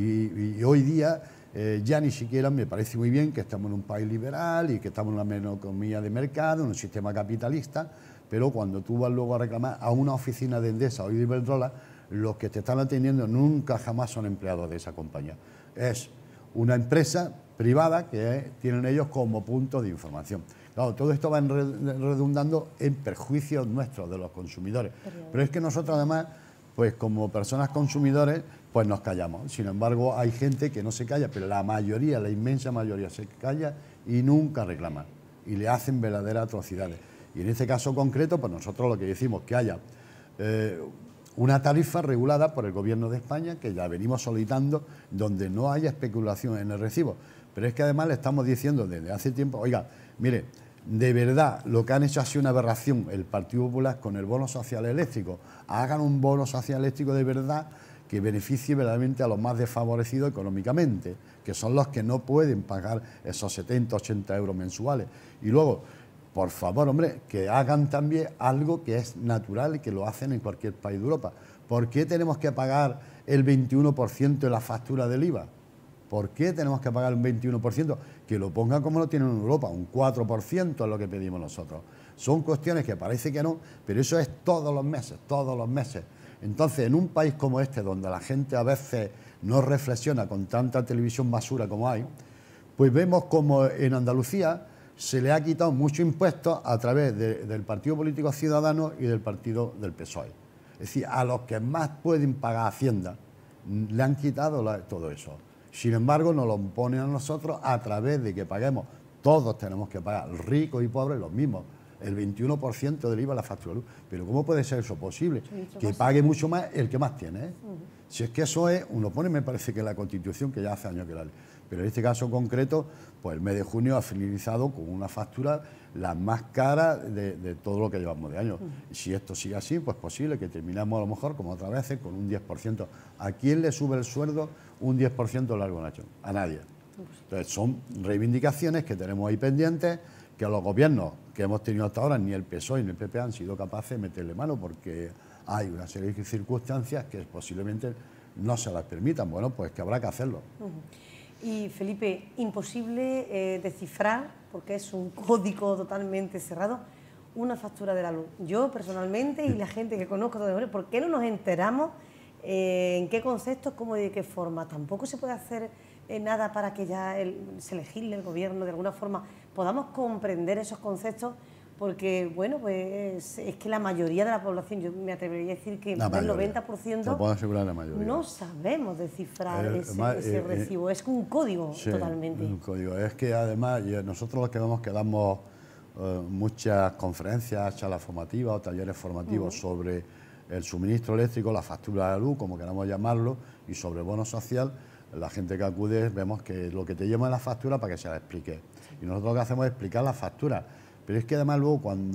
y, y hoy día eh, ya ni siquiera me parece muy bien que estamos en un país liberal y que estamos en una economía de mercado, en un sistema capitalista, pero cuando tú vas luego a reclamar a una oficina de Endesa o de Iberdrola, los que te están atendiendo nunca jamás son empleados de esa compañía. Es una empresa privada que tienen ellos como punto de información. Claro, todo esto va redundando en perjuicios nuestros de los consumidores. Pero es que nosotros además, pues como personas consumidores, pues nos callamos. Sin embargo, hay gente que no se calla, pero la mayoría, la inmensa mayoría se calla y nunca reclama. Y le hacen verdaderas atrocidades. Y en este caso concreto, pues nosotros lo que decimos que haya eh, una tarifa regulada por el Gobierno de España, que ya venimos solicitando, donde no haya especulación en el recibo. Pero es que además le estamos diciendo desde hace tiempo, oiga, mire, de verdad lo que han hecho ha sido una aberración el Partido Popular con el bono social eléctrico. Hagan un bono social eléctrico de verdad que beneficie verdaderamente a los más desfavorecidos económicamente, que son los que no pueden pagar esos setenta, ochenta euros mensuales. Y luego, por favor, hombre, que hagan también algo que es natural y que lo hacen en cualquier país de Europa. ¿Por qué tenemos que pagar el veintiuno por ciento de la factura del I V A? ¿Por qué tenemos que pagar un veintiuno por ciento? Que lo pongan como lo tienen en Europa, un cuatro por ciento es lo que pedimos nosotros. Son cuestiones que parece que no, pero eso es todos los meses, todos los meses. Entonces, en un país como este, donde la gente a veces no reflexiona con tanta televisión basura como hay, pues vemos como en Andalucía se le ha quitado muchos impuestos a través de, del Partido Político Ciudadanos y del Partido del P S O E. Es decir, a los que más pueden pagar Hacienda le han quitado la, todo eso. Sin embargo, nos lo ponen a nosotros a través de que paguemos, todos tenemos que pagar, ricos y pobres, los mismos, el veintiuno por ciento del I V A a la factura de luz. Pero ¿cómo puede ser eso posible? Que pague mucho más el que más tiene, ¿eh? Uh-huh. Si es que eso es, uno pone, me parece que en la Constitución, que ya hace años que la ley. Pero en este caso concreto, pues el mes de junio ha finalizado con una factura la más cara de, de todo lo que llevamos de año. Uh-huh. Y si esto sigue así, pues es posible que terminemos a lo mejor, como otras veces, con un diez por ciento. ¿A quién le sube el sueldo un diez por ciento largo, Nacho? A nadie. Entonces son reivindicaciones que tenemos ahí pendientes, que a los gobiernos que hemos tenido hasta ahora, ni el P S O E ni el P P han sido capaces de meterle mano, porque hay una serie de circunstancias que posiblemente no se las permitan. Bueno, pues que habrá que hacerlo. Uh-huh. Y Felipe, imposible eh, descifrar, porque es un código totalmente cerrado, una factura de la luz. Yo personalmente y la gente que conozco, ¿por qué no nos enteramos eh, en qué conceptos, cómo y de qué forma? Tampoco se puede hacer eh, nada para que ya el, se legisle el gobierno de alguna forma, podamos comprender esos conceptos, porque bueno, pues es que la mayoría de la población, yo me atrevería a decir que el noventa por ciento puedo asegurar la mayoría. No sabemos descifrar eh, ese, además, ese eh, recibo, es un código sí, totalmente. Un código. Es que además nosotros los que vemos que damos eh, muchas conferencias, charlas formativas o talleres formativos uh-huh. sobre el suministro eléctrico, la factura de la luz, como queramos llamarlo, y sobre el bono social, la gente que acude vemos que lo que te lleva es la factura para que se la explique. Y nosotros lo que hacemos es explicar la factura. Pero es que además luego cuando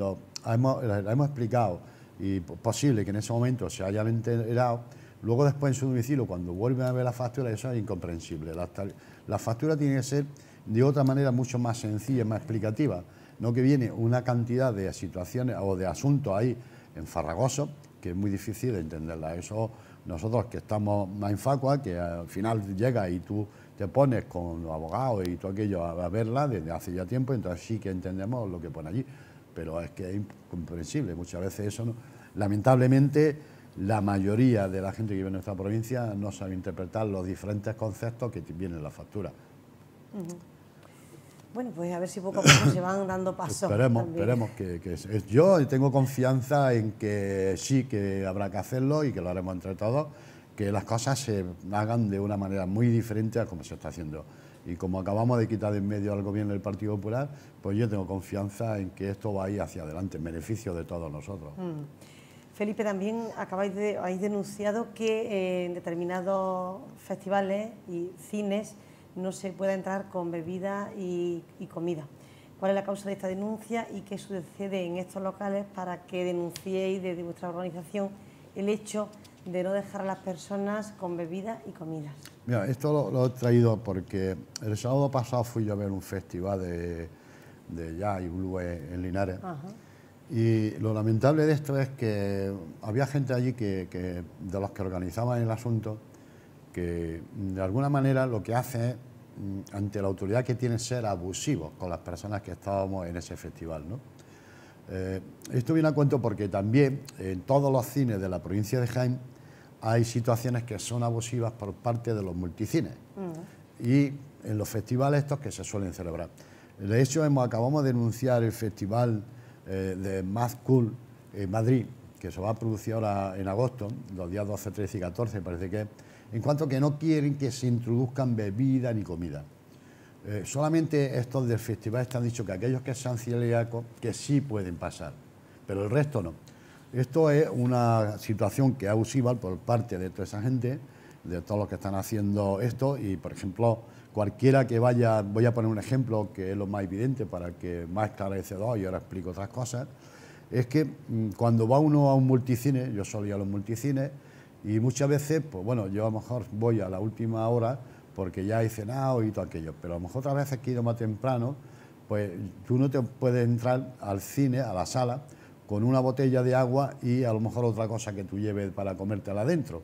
hemos, la hemos explicado y posible que en ese momento se hayan enterado, luego después en su domicilio, cuando vuelven a ver la factura, eso es incomprensible. La, la factura tiene que ser de otra manera mucho más sencilla y más explicativa, no que viene una cantidad de situaciones o de asuntos ahí enfarragosos que es muy difícil de entenderla. Eso nosotros que estamos más en Facua, que al final llega y tú te pones con los abogados y todo aquello a, a verla desde hace ya tiempo, entonces sí que entendemos lo que pone allí, pero es que es incomprensible, muchas veces eso no. Lamentablemente la mayoría de la gente que vive en nuestra provincia no sabe interpretar los diferentes conceptos que vienen en la factura. Uh-huh. Bueno, pues a ver si poco a poco se van dando pasos. Esperemos, esperemos que, que es. Yo tengo confianza en que sí, que habrá que hacerlo y que lo haremos entre todos, que las cosas se hagan de una manera muy diferente a como se está haciendo. Y como acabamos de quitar de en medio al gobierno del Partido Popular, pues yo tengo confianza en que esto va a ir hacia adelante, en beneficio de todos nosotros. Mm. Felipe, también acabáis de, habéis denunciado que eh, en determinados festivales y cines no se pueda entrar con bebida y, y comida. ¿Cuál es la causa de esta denuncia y qué sucede en estos locales para que denunciéis desde vuestra organización el hecho de no dejar a las personas con bebidas y comidas? Mira, esto lo, lo he traído porque el sábado pasado fui yo a ver un festival de, de jazz y blues en Linares. Ajá. Y lo lamentable de esto es que había gente allí que, que de los que organizaban el asunto, que de alguna manera lo que hace es, ante la autoridad que tiene, ser abusivos con las personas que estábamos en ese festival, ¿no? Eh, esto viene a cuento porque también en todos los cines de la provincia de Jaén hay situaciones que son abusivas por parte de los multicines mm. y en los festivales estos que se suelen celebrar. De hecho, hemos, acabamos de denunciar el festival eh, de Mad Cool en Madrid, que se va a producir ahora en agosto, los días doce, trece y catorce, parece que es, en cuanto que no quieren que se introduzcan bebida ni comida. Eh, solamente estos del festival están dicho que aquellos que sean celíacos que sí pueden pasar, pero el resto no. Esto es una situación que es abusiva por parte de toda esa gente, de todos los que están haciendo esto, y por ejemplo, cualquiera que vaya, voy a poner un ejemplo que es lo más evidente para que más esclarecedor, y ahora explico otras cosas, es que mmm, cuando va uno a un multicine, yo suelo ir a los multicines, y muchas veces, pues bueno, yo a lo mejor voy a la última hora porque ya he cenado y todo aquello, pero a lo mejor otras veces que he ido más temprano, pues tú no te puedes entrar al cine, a la sala, con una botella de agua y a lo mejor otra cosa que tú lleves para comértela adentro.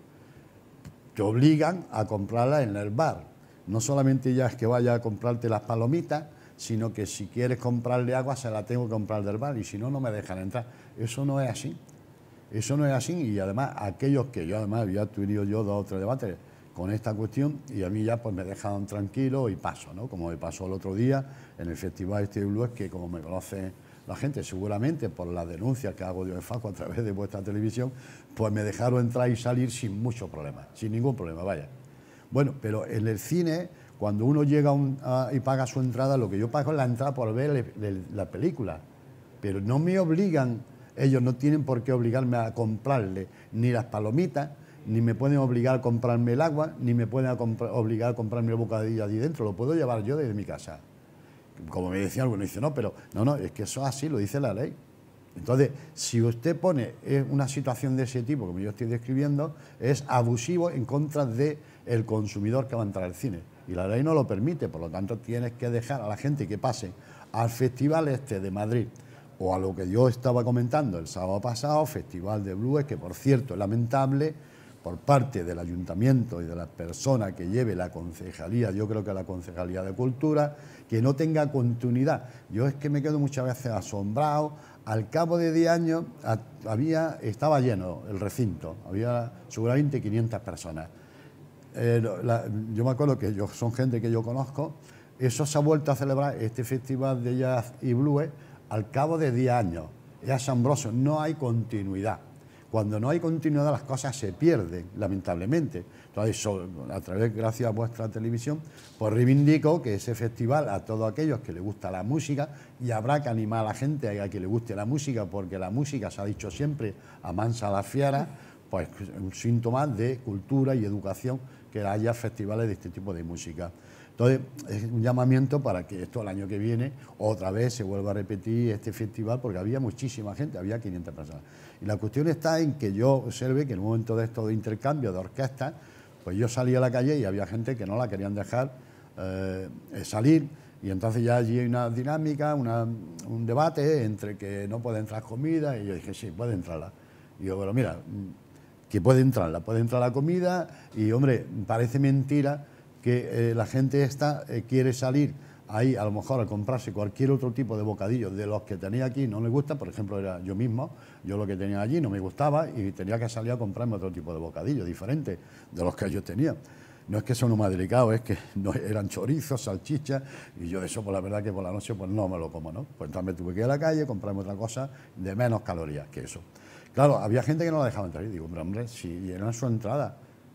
Te obligan a comprarla en el bar. No solamente ya es que vaya a comprarte las palomitas, sino que si quieres comprarle agua se la tengo que comprar del bar y si no, no me dejan entrar. Eso no es así. Eso no es así y además aquellos que yo además había tenido yo dos o tres debates con esta cuestión y a mí ya pues me dejan tranquilo y paso, ¿no? Como me pasó el otro día en el festival este de blues, que como me conoce la gente seguramente por las denuncias que hago yo en Facua a través de vuestra televisión, pues me dejaron entrar y salir sin mucho problema, sin ningún problema, vaya. Bueno, pero en el cine, cuando uno llega un, a, y paga su entrada, lo que yo pago es la entrada por ver el, el, la película, pero no me obligan. Ellos no tienen por qué obligarme a comprarle ni las palomitas, ni me pueden obligar a comprarme el agua, ni me pueden a obligar a comprarme el bocadillo allí dentro. Lo puedo llevar yo desde mi casa. Como me decía alguno, dice, no, pero no, no, es que eso es así, lo dice la ley. Entonces, si usted pone una situación de ese tipo, como yo estoy describiendo, es abusivo en contra del consumidor que va a entrar al cine. Y la ley no lo permite, por lo tanto, tienes que dejar a la gente que pase al Festival este de Madrid, o a lo que yo estaba comentando el sábado pasado, Festival de Blues, que por cierto es lamentable por parte del Ayuntamiento y de las personas que lleve la concejalía, yo creo que la Concejalía de Cultura, que no tenga continuidad. Yo es que me quedo muchas veces asombrado. Al cabo de diez años había, estaba lleno el recinto, había seguramente quinientas personas. Eh, la, yo me acuerdo que yo, son gente que yo conozco, eso se ha vuelto a celebrar, este Festival de Jazz y Blues, al cabo de diez años. Es asombroso, no hay continuidad. Cuando no hay continuidad las cosas se pierden, lamentablemente. Entonces, a través, gracias a vuestra televisión, pues reivindico que ese festival, a todos aquellos que les gusta la música, y habrá que animar a la gente a que le guste la música, porque la música, se ha dicho siempre, amansa a las fieras, pues es un síntoma de cultura y educación que haya festivales de este tipo de música. Entonces, es un llamamiento para que esto el año que viene otra vez se vuelva a repetir este festival, porque había muchísima gente, había quinientas personas. Y la cuestión está en que yo observé que en un momento de esto de intercambio de orquestas, pues yo salí a la calle y había gente que no la querían dejar eh, salir, y entonces ya allí hay una dinámica, una, un debate entre que no puede entrar comida, y yo dije, sí, puede entrarla. Y yo, bueno, mira, que puede entrarla, puede entrar la comida, y hombre, parece mentira que eh, la gente esta eh, quiere salir ahí a lo mejor a comprarse cualquier otro tipo de bocadillo de los que tenía aquí, no le gusta, por ejemplo, era yo mismo, yo lo que tenía allí no me gustaba y tenía que salir a comprarme otro tipo de bocadillo diferente de los que ellos tenían. No es que son más delicados, es que no, eran chorizos, salchichas, y yo de eso, por la verdad que por la noche pues no me lo como, ¿no? Pues entonces me tuve que ir a la calle, comprarme otra cosa de menos calorías que eso. Claro, había gente que no la dejaba entrar y digo, hombre, hombre, si llenan su entrada,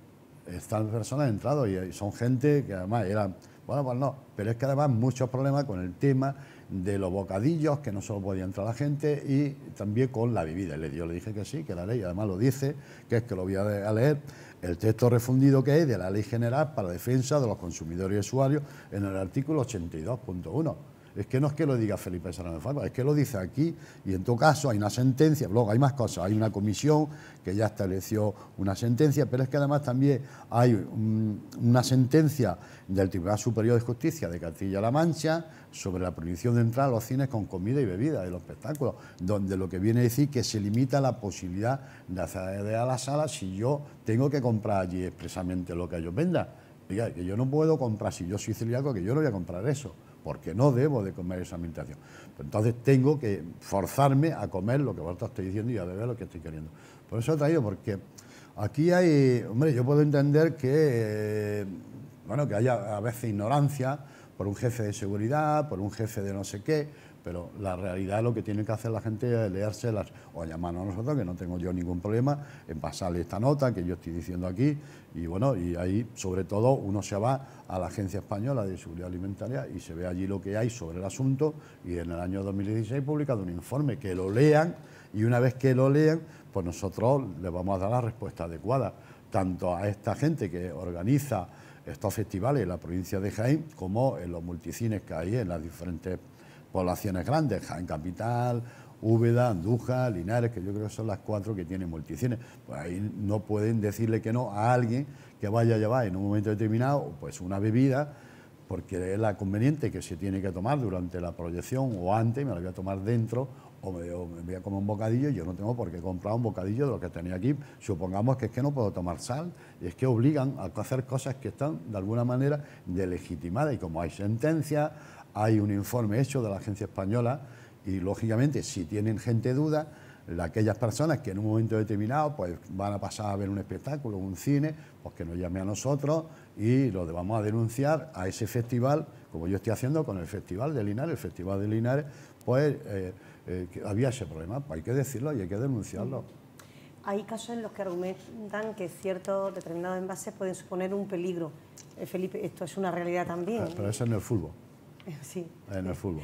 están personas entrados y son gente que además eran, bueno, pues no, pero es que además muchos problemas con el tema de los bocadillos, que no solo podía entrar la gente, y también con la bebida. Yo le dije que sí, que la ley además lo dice, que es que lo voy a leer, el texto refundido que es de la Ley General para la Defensa de los Consumidores y Usuarios en el artículo ochenta y dos punto uno. Es que no es que lo diga Felipe Serrano Falco, es que lo dice aquí, y en todo caso hay una sentencia, luego hay más cosas, hay una comisión que ya estableció una sentencia, pero es que además también hay un, una sentencia del Tribunal Superior de Justicia de Castilla-La Mancha sobre la prohibición de entrar a los cines con comida y bebida de los espectáculos, donde lo que viene a decir que se limita la posibilidad de acceder a la sala si yo tengo que comprar allí expresamente lo que ellos vendan. Diga, que yo no puedo comprar, si yo soy celíaco, que yo no voy a comprar eso, porque no debo de comer esa alimentación. Pues entonces tengo que forzarme a comer lo que vosotros estáis diciendo y a beber lo que estoy queriendo. Por eso he traído, porque aquí hay, hombre, yo puedo entender que, eh, bueno, que haya a veces ignorancia por un jefe de seguridad, por un jefe de no sé qué, pero la realidad lo que tiene que hacer la gente es leérselas o llamarnos a nosotros, que no tengo yo ningún problema en pasarle esta nota que yo estoy diciendo aquí, y bueno, y ahí sobre todo uno se va a la Agencia Española de Seguridad Alimentaria y se ve allí lo que hay sobre el asunto, y en el año dos mil dieciséis publicado un informe, que lo lean, y una vez que lo lean, pues nosotros les vamos a dar la respuesta adecuada, tanto a esta gente que organiza estos festivales en la provincia de Jaén, como en los multicines que hay en las diferentes poblaciones grandes, Jaén Capital, Úbeda, Andújar, Linares, que yo creo que son las cuatro que tienen multicines. Pues ahí no pueden decirle que no a alguien que vaya a llevar en un momento determinado pues una bebida, porque es la conveniente que se tiene que tomar durante la proyección o antes, me la voy a tomar dentro, o me, o me voy a comer un bocadillo, y yo no tengo por qué comprar un bocadillo de lo que tenía aquí. Supongamos que es que no puedo tomar sal, y es que obligan a hacer cosas que están de alguna manera delegitimadas, y como hay sentencias, hay un informe hecho de la Agencia Española, y lógicamente si tienen gente duda, aquellas personas que en un momento determinado pues van a pasar a ver un espectáculo, un cine, pues que nos llame a nosotros y lo vamos a denunciar a ese festival, como yo estoy haciendo con el Festival de Linares. El Festival de Linares, pues eh, eh, que había ese problema, pues hay que decirlo y hay que denunciarlo. Hay casos en los que argumentan que ciertos determinados envases pueden suponer un peligro. Eh, Felipe, esto es una realidad también. Pero, pero eso es en el fútbol. Sí. En el fútbol.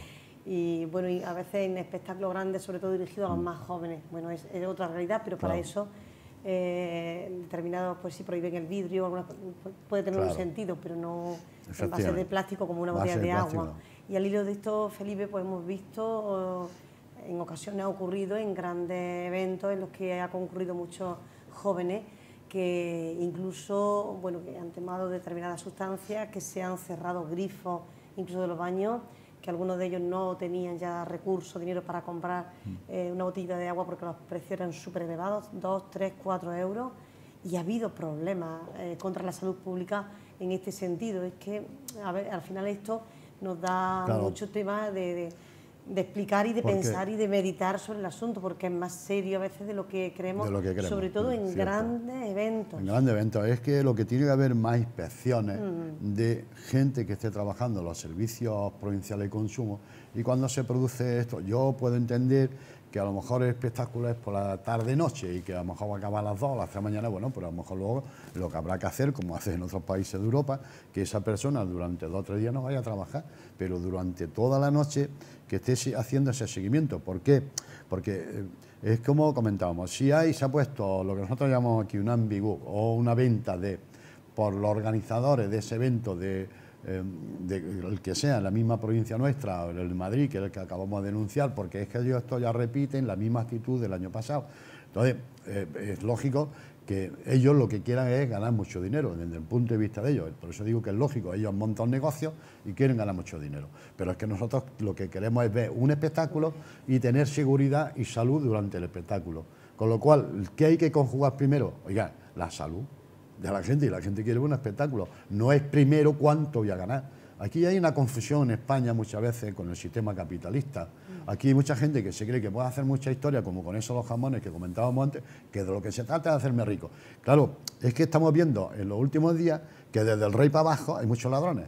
Y bueno, y a veces en espectáculos grandes, sobre todo dirigidos a los más jóvenes. Bueno, es, es otra realidad, pero para claro. eso eh, determinados, pues si prohíben el vidrio, alguna, puede tener claro. un sentido, pero no envases de plástico como una botella de, de agua. No. Y al hilo de esto, Felipe, pues hemos visto, en ocasiones ha ocurrido en grandes eventos en los que ha concurrido muchos jóvenes que incluso, bueno, que han tomado determinadas sustancias, que se han cerrado grifos, incluso de los baños, que algunos de ellos no tenían ya recursos, dinero para comprar eh, una botella de agua porque los precios eran súper elevados, dos, tres, cuatro euros, y ha habido problemas eh, contra la salud pública en este sentido. Es que, a ver, al final esto nos da claro. mucho tema de, de, de explicar y de porque, pensar y de meditar sobre el asunto, porque es más serio a veces de lo que creemos, lo que queremos, sobre todo en cierto. grandes eventos. En grandes eventos. Es que lo que tiene que haber más inspecciones mm. de gente que esté trabajando en los servicios provinciales de consumo, y cuando se produce esto, yo puedo entender que a lo mejor el espectáculo es por la tarde-noche y que a lo mejor va a acabar a las dos o a las tres de la mañana, bueno, pero a lo mejor luego lo que habrá que hacer, como hace en otros países de Europa, que esa persona durante dos o tres días no vaya a trabajar, pero durante toda la noche que esté haciendo ese seguimiento. ¿Por qué? Porque es como comentábamos, si hay, se ha puesto lo que nosotros llamamos aquí un ambiguo o una venta de por los organizadores de ese evento de eh, de, el que sea en la misma provincia nuestra, o el de Madrid, que es el que acabamos de denunciar, porque es que ellos esto ya repiten la misma actitud del año pasado. Entonces, eh, es lógico que ellos lo que quieran es ganar mucho dinero, desde el punto de vista de ellos. Por eso digo que es lógico, ellos montan negocios y quieren ganar mucho dinero. Pero es que nosotros lo que queremos es ver un espectáculo y tener seguridad y salud durante el espectáculo. Con lo cual, ¿qué hay que conjugar primero? Oiga, la salud de la gente, y la gente quiere un espectáculo. No es primero cuánto voy a ganar. Aquí hay una confusión en España muchas veces con el sistema capitalista. Aquí hay mucha gente que se cree que puede hacer mucha historia, como con eso los jamones que comentábamos antes, que de lo que se trata es de hacerme rico. Claro, es que estamos viendo en los últimos días que desde el rey para abajo hay muchos ladrones.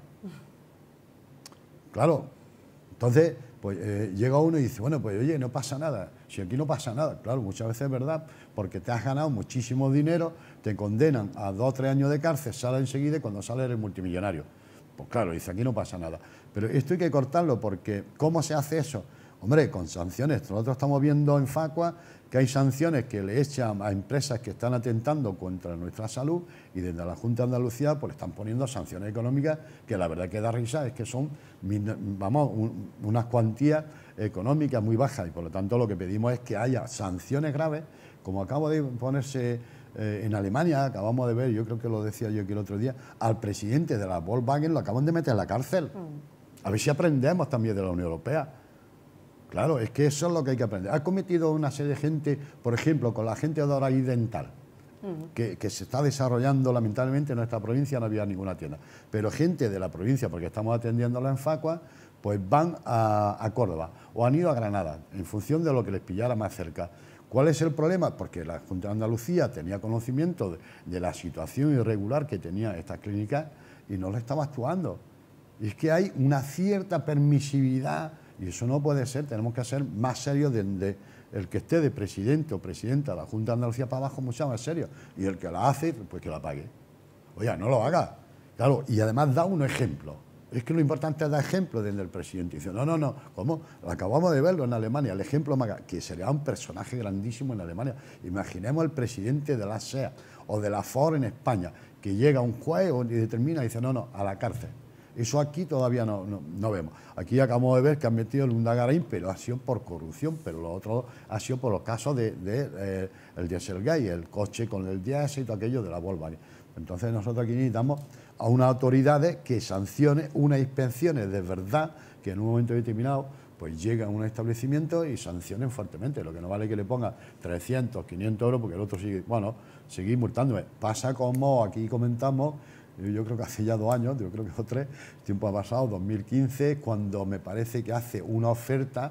Claro, entonces pues eh, llega uno y dice, bueno, pues oye, no pasa nada. Si aquí no pasa nada, claro, muchas veces es verdad, porque te has ganado muchísimo dinero, te condenan a dos o tres años de cárcel, sales enseguida y cuando sales eres multimillonario. Pues claro, dice, aquí no pasa nada. Pero esto hay que cortarlo porque ¿cómo se hace eso? Hombre, con sanciones. Nosotros estamos viendo en Facua que hay sanciones que le echan a empresas que están atentando contra nuestra salud y desde la Junta de Andalucía pues están poniendo sanciones económicas que la verdad que da risa, es que son, vamos, un, unas cuantías económicas muy bajas y por lo tanto lo que pedimos es que haya sanciones graves, como acabo de ponerse eh, en Alemania, acabamos de ver, yo creo que lo decía yo aquí el otro día, al presidente de la Volkswagen lo acaban de meter en la cárcel. A ver si aprendemos también de la Unión Europea. Claro, es que eso es lo que hay que aprender. Ha cometido una serie de gente, por ejemplo, con la gente de Oraí Dental, uh-huh. que, que se está desarrollando lamentablemente en nuestra provincia, no había ninguna tienda. Pero gente de la provincia, porque estamos atendiéndola en Facua, pues van a, a Córdoba o han ido a Granada, en función de lo que les pillara más cerca. ¿Cuál es el problema? Porque la Junta de Andalucía tenía conocimiento de, de la situación irregular que tenía estas clínicas y no lo estaba actuando. Y es que hay una cierta permisividad. Y eso no puede ser, tenemos que ser más serios desde el que esté de presidente o presidenta de la Junta de Andalucía para abajo, mucho más serio. Y el que la hace, pues que la pague. Oye, no lo haga. Claro, y además da un ejemplo. Es que lo importante es dar ejemplo desde el presidente. Dice, no, no, no, ¿cómo? Acabamos de verlo en Alemania, el ejemplo más, que sería un personaje grandísimo en Alemania. Imaginemos el presidente de la S E A o de la Ford en España, que llega un juez y determina y dice, no, no, a la cárcel. Eso aquí todavía no, no, no vemos. Aquí acabamos de ver que han metido el Undagarín, pero ha sido por corrupción, pero lo otro ha sido por los casos de, de eh, el Dieselgate, el coche con el diésel y todo aquello de la Volkswagen. Entonces nosotros aquí necesitamos a unas autoridades que sancionen unas inspecciones de verdad, que en un momento determinado pues llegan a un establecimiento y sancionen fuertemente. Lo que no vale que le ponga trescientos, quinientos euros, porque el otro sigue, bueno, seguir multándome. Pasa como aquí comentamos, yo creo que hace ya dos años, yo creo que o tres, tiempo ha pasado, dos mil quince, cuando me parece que hace una oferta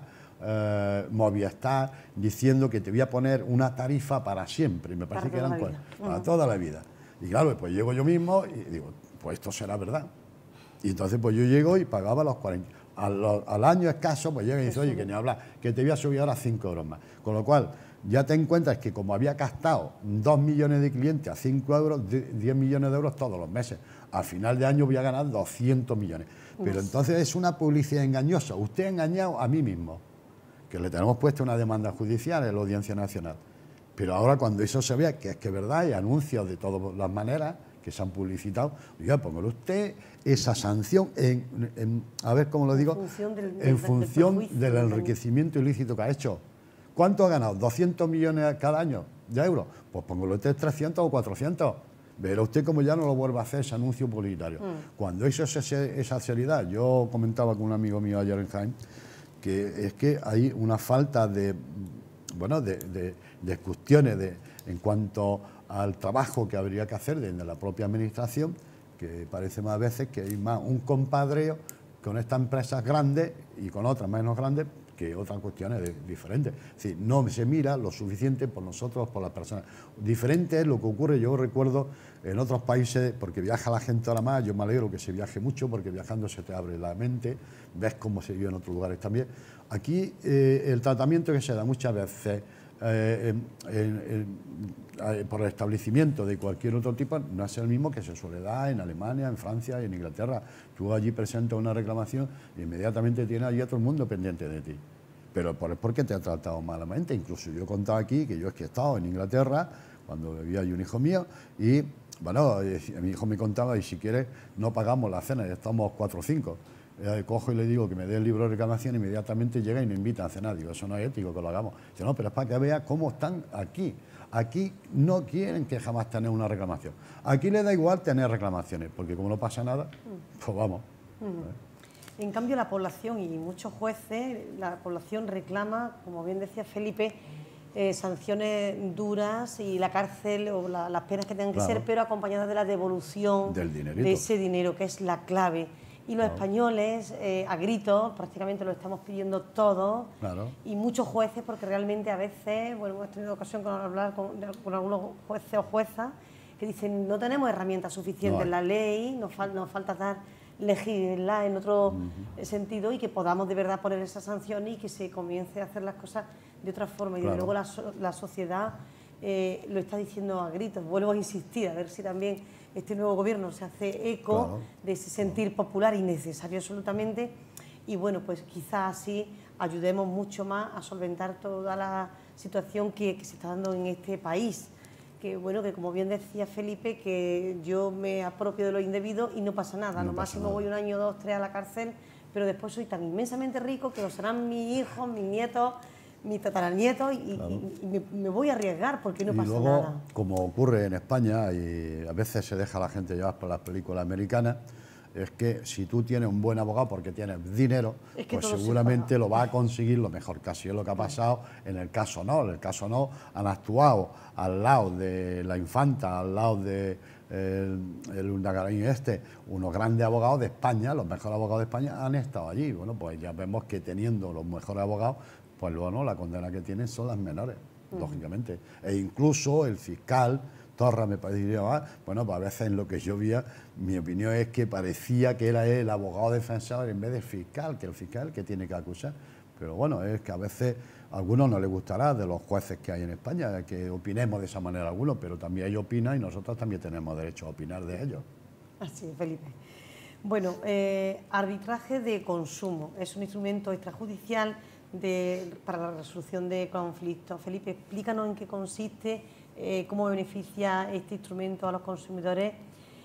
eh, Movistar diciendo que te voy a poner una tarifa para siempre, me parece para que eran cuatro, para uh-huh. toda la vida. Y claro, pues llego yo mismo y digo, pues esto será verdad. Y entonces pues yo llego y pagaba los cuarenta. Al, al año escaso, pues llega y dice, oye, que ni hablar, que te voy a subir ahora cinco euros más. Con lo cual, ya te encuentras que como había gastado dos millones de clientes a cinco euros, diez millones de euros todos los meses. Al final de año voy a ganar doscientos millones. Pero Uf. Entonces es una publicidad engañosa. Usted ha engañado a mí mismo, que le tenemos puesto una demanda judicial en la Audiencia Nacional. Pero ahora cuando eso se vea, que es que es verdad, hay anuncios de todas las maneras que se han publicitado, ya póngale usted esa sanción en, en, a ver cómo lo digo, en función del, en función del, del enriquecimiento ilícito que ha hecho. ¿Cuánto ha ganado? ¿doscientos millones cada año de euros? Pues póngale usted trescientos o cuatrocientos. Verá usted cómo ya no lo vuelve a hacer ese anuncio publicitario. Mm. Cuando hizo ese, esa seriedad, yo comentaba con un amigo mío ayer en Jaén, que es que hay una falta de, bueno, de, de, de cuestiones de, en cuanto al trabajo que habría que hacer desde la propia administración, que parece más veces que hay más un compadreo con estas empresas grandes y con otras menos grandes que otras cuestiones de, diferentes. Es decir, no se mira lo suficiente por nosotros, por las personas. Diferente es lo que ocurre, yo recuerdo en otros países, porque viaja la gente ahora más, yo me alegro que se viaje mucho, porque viajando se te abre la mente, ves cómo se vive en otros lugares también. Aquí eh, el tratamiento que se da muchas veces eh, en, en, en, por el establecimiento de cualquier otro tipo no es el mismo que se suele dar en Alemania, en Francia y en Inglaterra. Tú allí presentas una reclamación e inmediatamente tienes allí a todo el mundo pendiente de ti. Pero por, porque te ha tratado malamente. Incluso yo he contado aquí que yo es que he estado en Inglaterra cuando vivía allí un hijo mío y bueno, mi hijo me contaba, y si quieres no pagamos la cena, ya estamos cuatro o cinco. Eh, cojo y le digo que me dé el libro de reclamación, inmediatamente llega y me invita a cenar. Digo, eso no es ético que lo hagamos. Dice, no, pero es para que vea cómo están aquí. Aquí no quieren que jamás tener una reclamación. Aquí les da igual tener reclamaciones, porque como no pasa nada, pues vamos. Mm. En cambio, la población y muchos jueces, la población reclama, como bien decía Felipe, eh, sanciones duras y la cárcel o la, las penas que tengan que Claro. ser, pero acompañadas de la devolución Del dinerito. de ese dinero, que es la clave. Y los Claro. españoles, eh, a gritos, prácticamente lo estamos pidiendo todos, Claro. y muchos jueces, porque realmente a veces, bueno, hemos tenido ocasión con hablar con, con algunos jueces o juezas que dicen no tenemos herramientas suficientes No en la ley, nos, fal, nos falta dar legislar en otro uh-huh. sentido y que podamos de verdad poner esas sanciones y que se comience a hacer las cosas de otra forma. Claro. Y de luego la, la sociedad eh, lo está diciendo a gritos. Vuelvo a insistir, a ver si también este nuevo gobierno se hace eco claro. de ese sentir claro. popular y necesario absolutamente. Y bueno, pues quizás así ayudemos mucho más a solventar toda la situación que, que se está dando en este país. Que bueno, que como bien decía Felipe, que yo me apropio de lo indebido y no pasa nada. No lo máximo nada. Voy un año, dos, tres a la cárcel, pero después soy tan inmensamente rico que lo serán mis hijos, mis nietos, mis tataranietos y, claro. y, y me, me voy a arriesgar porque no y pasa luego, nada. Como ocurre en España, y a veces se deja a la gente llevar por las películas americanas, es que si tú tienes un buen abogado porque tienes dinero, es que pues seguramente lo vas a conseguir lo mejor. Casi es lo que ha pasado en el caso No. En el caso No han actuado al lado de la infanta, al lado de el, el Undagarín este, unos grandes abogados de España, los mejores abogados de España han estado allí. Bueno, pues ya vemos que teniendo los mejores abogados, pues bueno, la condena que tienen son las menores, uh-huh. lógicamente. E incluso el fiscal Torra me parecía, ah, bueno, pues a veces en lo que yo veía, mi opinión es que parecía que era el abogado defensor en vez del fiscal, que el fiscal que tiene que acusar. Pero bueno, es que a veces a algunos no les gustará de los jueces que hay en España, que opinemos de esa manera algunos, pero también ellos opinan y nosotros también tenemos derecho a opinar de ellos. Así es, Felipe. Bueno, eh, arbitraje de consumo es un instrumento extrajudicial de, para la resolución de conflictos. Felipe, explícanos en qué consiste, Eh, cómo beneficia este instrumento a los consumidores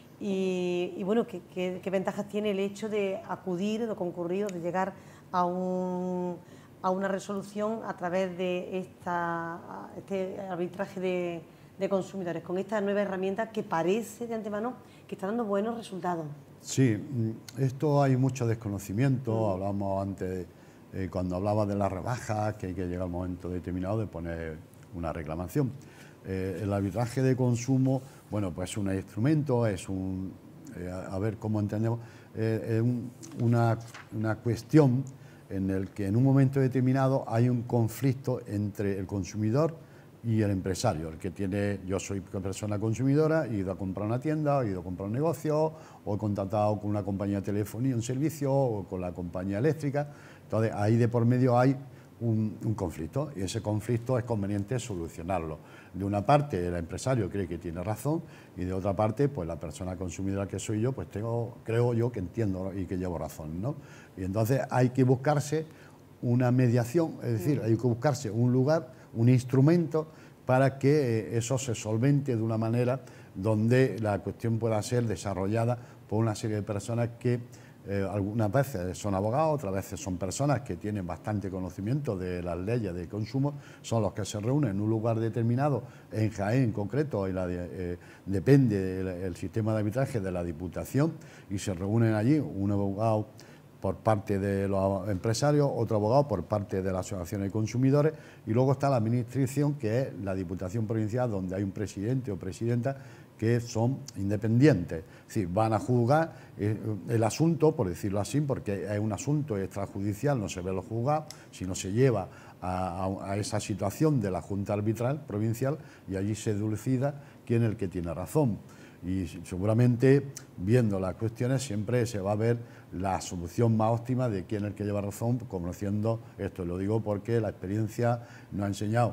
y, y bueno, qué, qué, qué ventajas tiene el hecho de acudir, de concurrir, de llegar a, un, a una resolución a través de esta, este arbitraje de, de consumidores, con esta nueva herramienta que parece de antemano que está dando buenos resultados. Sí, esto hay mucho desconocimiento, mm. hablamos antes, eh, cuando hablaba de las rebajas, que hay que llegar a un momento determinado de poner una reclamación. Eh, el arbitraje de consumo, bueno, pues es un instrumento, es un, eh, a, a ver cómo entendemos, eh, es un, una, una cuestión en el que en un momento determinado hay un conflicto entre el consumidor y el empresario, el que tiene, yo soy persona consumidora, he ido a comprar una tienda, he ido a comprar un negocio, o he contratado con una compañía de telefonía un servicio, o con la compañía eléctrica, entonces ahí de por medio hay Un, un conflicto y ese conflicto es conveniente solucionarlo. De una parte el empresario cree que tiene razón y de otra parte pues la persona consumidora que soy yo pues tengo, creo yo que entiendo y que llevo razón, ¿no? Y entonces hay que buscarse una mediación, es decir, hay que buscarse un lugar, un instrumento para que eso se solvente de una manera donde la cuestión pueda ser desarrollada por una serie de personas que Eh, algunas veces son abogados, otras veces son personas que tienen bastante conocimiento de las leyes de consumo, son los que se reúnen en un lugar determinado, en Jaén en concreto, y la de, eh, depende del el sistema de arbitraje de la Diputación, y se reúnen allí un abogado por parte de los empresarios, otro abogado por parte de las asociaciones de consumidores, y luego está la administración, que es la Diputación Provincial, donde hay un presidente o presidenta que son independientes, es decir, van a juzgar el asunto, por decirlo así, porque es un asunto extrajudicial, no se ve en los juzgados, sino se lleva a, a, a esa situación de la Junta Arbitral Provincial y allí se dilucida quién es el que tiene razón. Y seguramente, viendo las cuestiones, siempre se va a ver la solución más óptima de quién es el que lleva razón, conociendo esto. Lo digo porque la experiencia nos ha enseñado.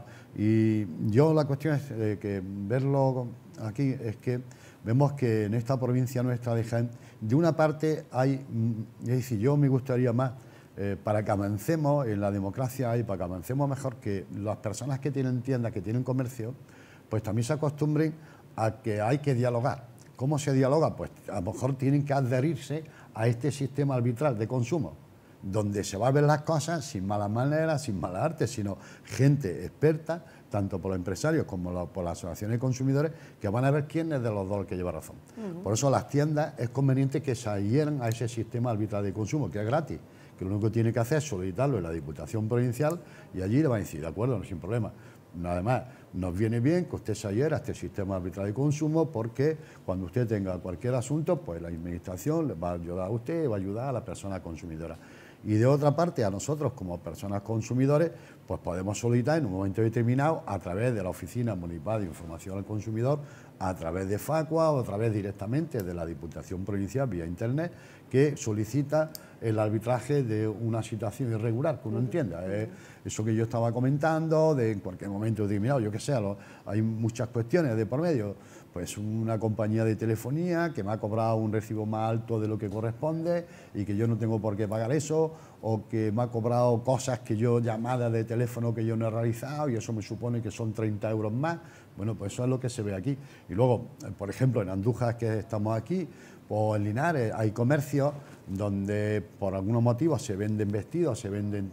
Y yo la cuestión es eh, que verlo aquí es que vemos que en esta provincia nuestra de Jaén, de una parte hay, es decir, yo me gustaría más, eh, para que avancemos en la democracia y para que avancemos mejor, que las personas que tienen tiendas, que tienen comercio, pues también se acostumbren a que hay que dialogar. ¿Cómo se dialoga? Pues a lo mejor tienen que adherirse a este sistema arbitral de consumo, donde se va a ver las cosas sin malas maneras, sin mala arte, sino gente experta, tanto por los empresarios como lo, por las asociaciones de consumidores, que van a ver quién es de los dos el que lleva razón. Uh-huh. Por eso las tiendas es conveniente que se adhieran a ese sistema arbitral de consumo, que es gratis, que lo único que tiene que hacer es solicitarlo en la Diputación Provincial y allí le van a decir, de acuerdo, no, sin problema. Además, nos viene bien que usted se adhiera a este sistema arbitral de consumo, porque cuando usted tenga cualquier asunto, pues la Administración le va a ayudar a usted y va a ayudar a la persona consumidora. Y de otra parte, a nosotros como personas consumidores, pues podemos solicitar en un momento determinado, a través de la Oficina Municipal de Información al Consumidor, a través de Facua o a través directamente de la Diputación Provincial vía Internet, que solicita el arbitraje de una situación irregular, que uno entienda. Eh, eso que yo estaba comentando, de en cualquier momento determinado, yo qué sé, lo, hay muchas cuestiones de por medio. Pues una compañía de telefonía que me ha cobrado un recibo más alto de lo que corresponde y que yo no tengo por qué pagar eso, o que me ha cobrado cosas que yo, llamadas de teléfono que yo no he realizado, y eso me supone que son treinta euros más. Bueno, pues eso es lo que se ve aquí. Y luego, por ejemplo, en Andújar, que estamos aquí, o en Linares, hay comercios donde por algunos motivos se venden vestidos, se venden,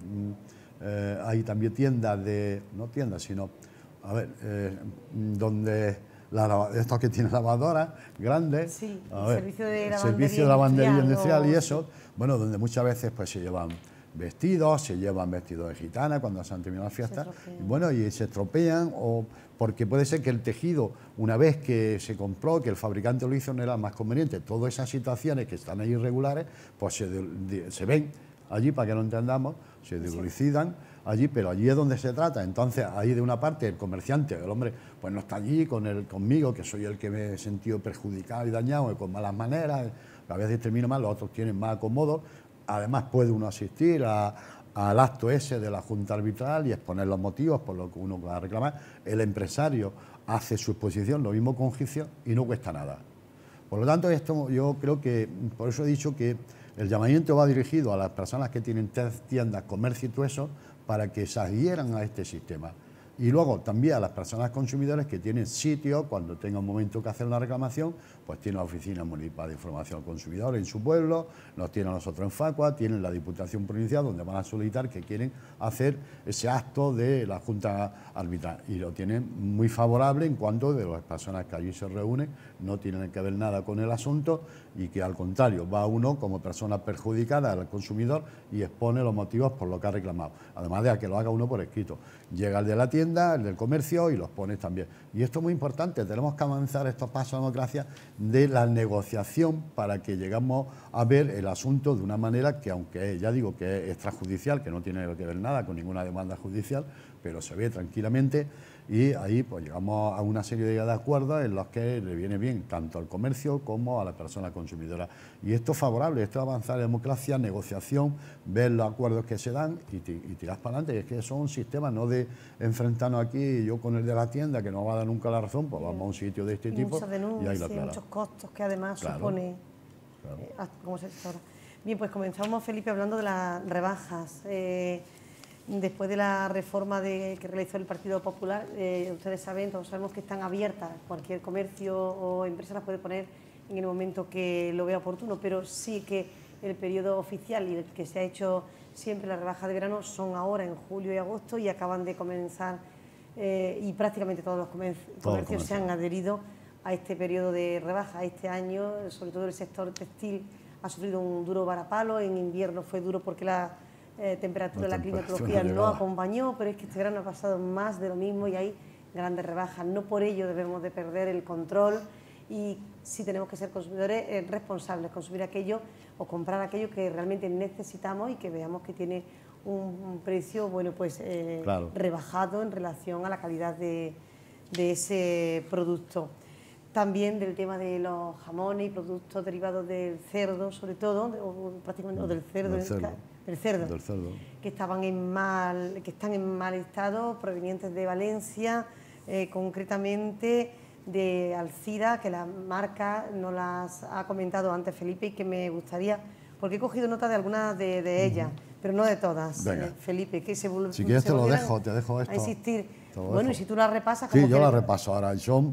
eh, hay también tiendas de, no tiendas, sino, a ver, eh, donde... La, estos que tienen lavadoras grandes, sí, a el ver, servicio de lavandería, servicio de lavandería industrial, o... y eso, bueno, donde muchas veces pues se llevan vestidos, se llevan vestidos de gitana cuando se han terminado las fiestas, y bueno, y se estropean, o porque puede ser que el tejido, una vez que se compró, que el fabricante lo hizo, no era más conveniente. Todas esas situaciones que están ahí irregulares, pues se, de, de, se ven allí, para que lo entendamos, se delucidan allí, pero allí es donde se trata. Entonces, ahí de una parte el comerciante, el hombre, pues no está allí con el, conmigo, que soy el que me he sentido perjudicado y dañado, y con malas maneras, a veces termino mal, los otros tienen más acomodos. Además, puede uno asistir a, al acto ese de la Junta Arbitral y exponer los motivos por lo que uno va a reclamar. El empresario hace su exposición, lo mismo con juicio, y no cuesta nada. Por lo tanto, esto yo creo que, por eso he dicho que el llamamiento va dirigido a las personas que tienen tiendas, comercio y todo eso, para que se adhieran a este sistema. Y luego también a las personas consumidoras que tienen sitio, cuando tengan un momento que hacer una reclamación, pues tienen la Oficina Municipal de Información al Consumidor en su pueblo, nos tienen a nosotros en Facua, tienen la Diputación Provincial, donde van a solicitar que quieren hacer ese acto de la Junta Arbitral. Y lo tienen muy favorable en cuanto de las personas que allí se reúnen, no tienen que ver nada con el asunto, y que al contrario, va uno como persona perjudicada al consumidor y expone los motivos por lo que ha reclamado. Además de que lo haga uno por escrito. Llega el de la tienda, el del comercio, y los pone también. Y esto es muy importante, tenemos que avanzar estos pasos de democracia de la negociación para que llegamos a ver el asunto de una manera que, aunque ya digo que es extrajudicial, que no tiene que ver nada con ninguna demanda judicial, pero se ve tranquilamente, y ahí pues llegamos a una serie de acuerdos en los que le viene bien tanto al comercio como a la persona consumidora. Y esto es favorable, esto es avanzar en democracia, negociación, ver los acuerdos que se dan y, y tirar para adelante. Y es que eso es un sistema, no de enfrentarnos aquí yo con el de la tienda, que no va a dar nunca la razón, pues vamos a un sitio de este y tipo denuncias, y ahí lo y muchos costos que además claro, supone, claro. Eh, como se dice ahora. Bien, pues comenzamos, Felipe, hablando de las rebajas. Eh, Después de la reforma de, que realizó el Partido Popular, eh, ustedes saben, todos sabemos que están abiertas, cualquier comercio o empresa las puede poner en el momento que lo vea oportuno, pero sí que el periodo oficial y el que se ha hecho siempre la rebaja de verano son ahora en julio y agosto, y acaban de comenzar, eh, y prácticamente todos los comercios, Todo comercios se han adherido a este periodo de rebaja. Este año, sobre todo el sector textil, ha sufrido un duro varapalo. En invierno fue duro porque la Eh, temperatura, la, la climatología no acompañó, pero es que este verano ha pasado más de lo mismo y hay grandes rebajas. No por ello debemos de perder el control, y sí tenemos que ser consumidores eh, responsables, consumir aquello o comprar aquello que realmente necesitamos y que veamos que tiene un, un precio bueno pues eh, claro. rebajado en relación a la calidad de, de ese producto. También del tema de los jamones y productos derivados del cerdo, sobre todo, o, prácticamente, o del cerdo, del cerdo. Del cerdo, del cerdo, que estaban en mal, que están en mal estado, provenientes de Valencia, eh, concretamente de Alcira, que la marca nos las ha comentado antes Felipe, y que me gustaría, porque he cogido nota de algunas de, de ellas, uh-huh. pero no de todas, eh, Felipe, que se volvieron. Si quieres te lo dejo, te dejo esto. A insistir. Bueno, dejo. Y si tú las repasas. Sí, yo las repaso ahora. Son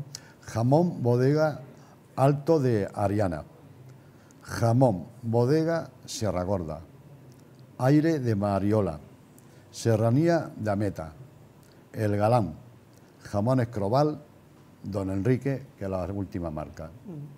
jamón bodega Alto de Ariana, jamón bodega Sierra Gorda, aire de Mariola, serranía de Ameta, el Galán, jamón Escrobal, Don Enrique, que es la última marca.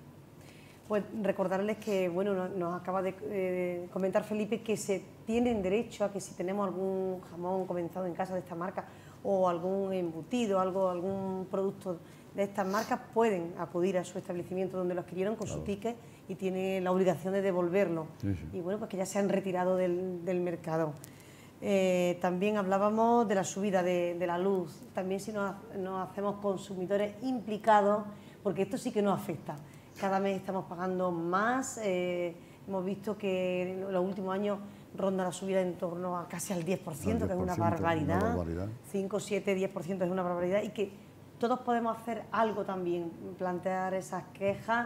Pues recordarles que, bueno, nos, nos acaba de eh, comentar Felipe que se tienen derecho a que si tenemos algún jamón comenzado en casa de esta marca o algún embutido, algo, algún producto de estas marcas, pueden acudir a su establecimiento donde lo adquirieron con claro. su ticket y tienen la obligación de devolverlo. Sí, sí. Y bueno, pues que ya se han retirado del, del mercado. Eh, también hablábamos de la subida de, de la luz, también si nos, nos hacemos consumidores implicados, porque esto sí que nos afecta. Cada mes estamos pagando más, eh, hemos visto que en los últimos años ronda la subida en torno a casi al diez por ciento, que es una barbaridad. una barbaridad, cinco, siete, diez por ciento es una barbaridad y que todos podemos hacer algo también, plantear esas quejas,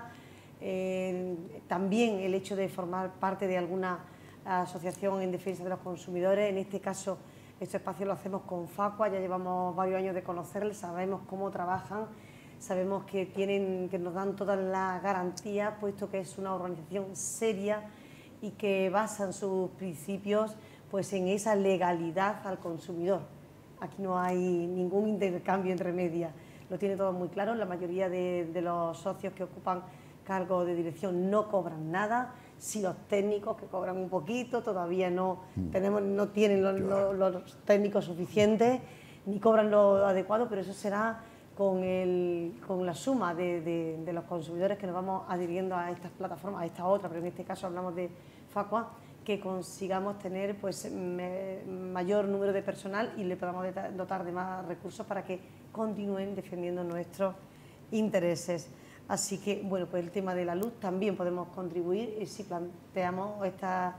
eh, también el hecho de formar parte de alguna asociación en defensa de los consumidores, en este caso este espacio lo hacemos con Facua, ya llevamos varios años de conocerles, sabemos cómo trabajan. Sabemos que, tienen, que nos dan todas las garantías, puesto que es una organización seria y que basan sus principios pues, en esa legalidad al consumidor. Aquí no hay ningún intercambio entre medias, lo tiene todo muy claro. La mayoría de, de los socios que ocupan cargos de dirección no cobran nada. Si los técnicos que cobran un poquito, todavía no, mm. tenemos, no tienen los, los, los técnicos suficientes, ni cobran lo adecuado, pero eso será Con, el, con la suma de, de, de los consumidores que nos vamos adhiriendo a estas plataformas, a esta otra, pero en este caso hablamos de Facua, que consigamos tener pues, me, mayor número de personal y le podamos dotar de más recursos para que continúen defendiendo nuestros intereses. Así que, bueno, pues el tema de la luz también podemos contribuir y si planteamos estas,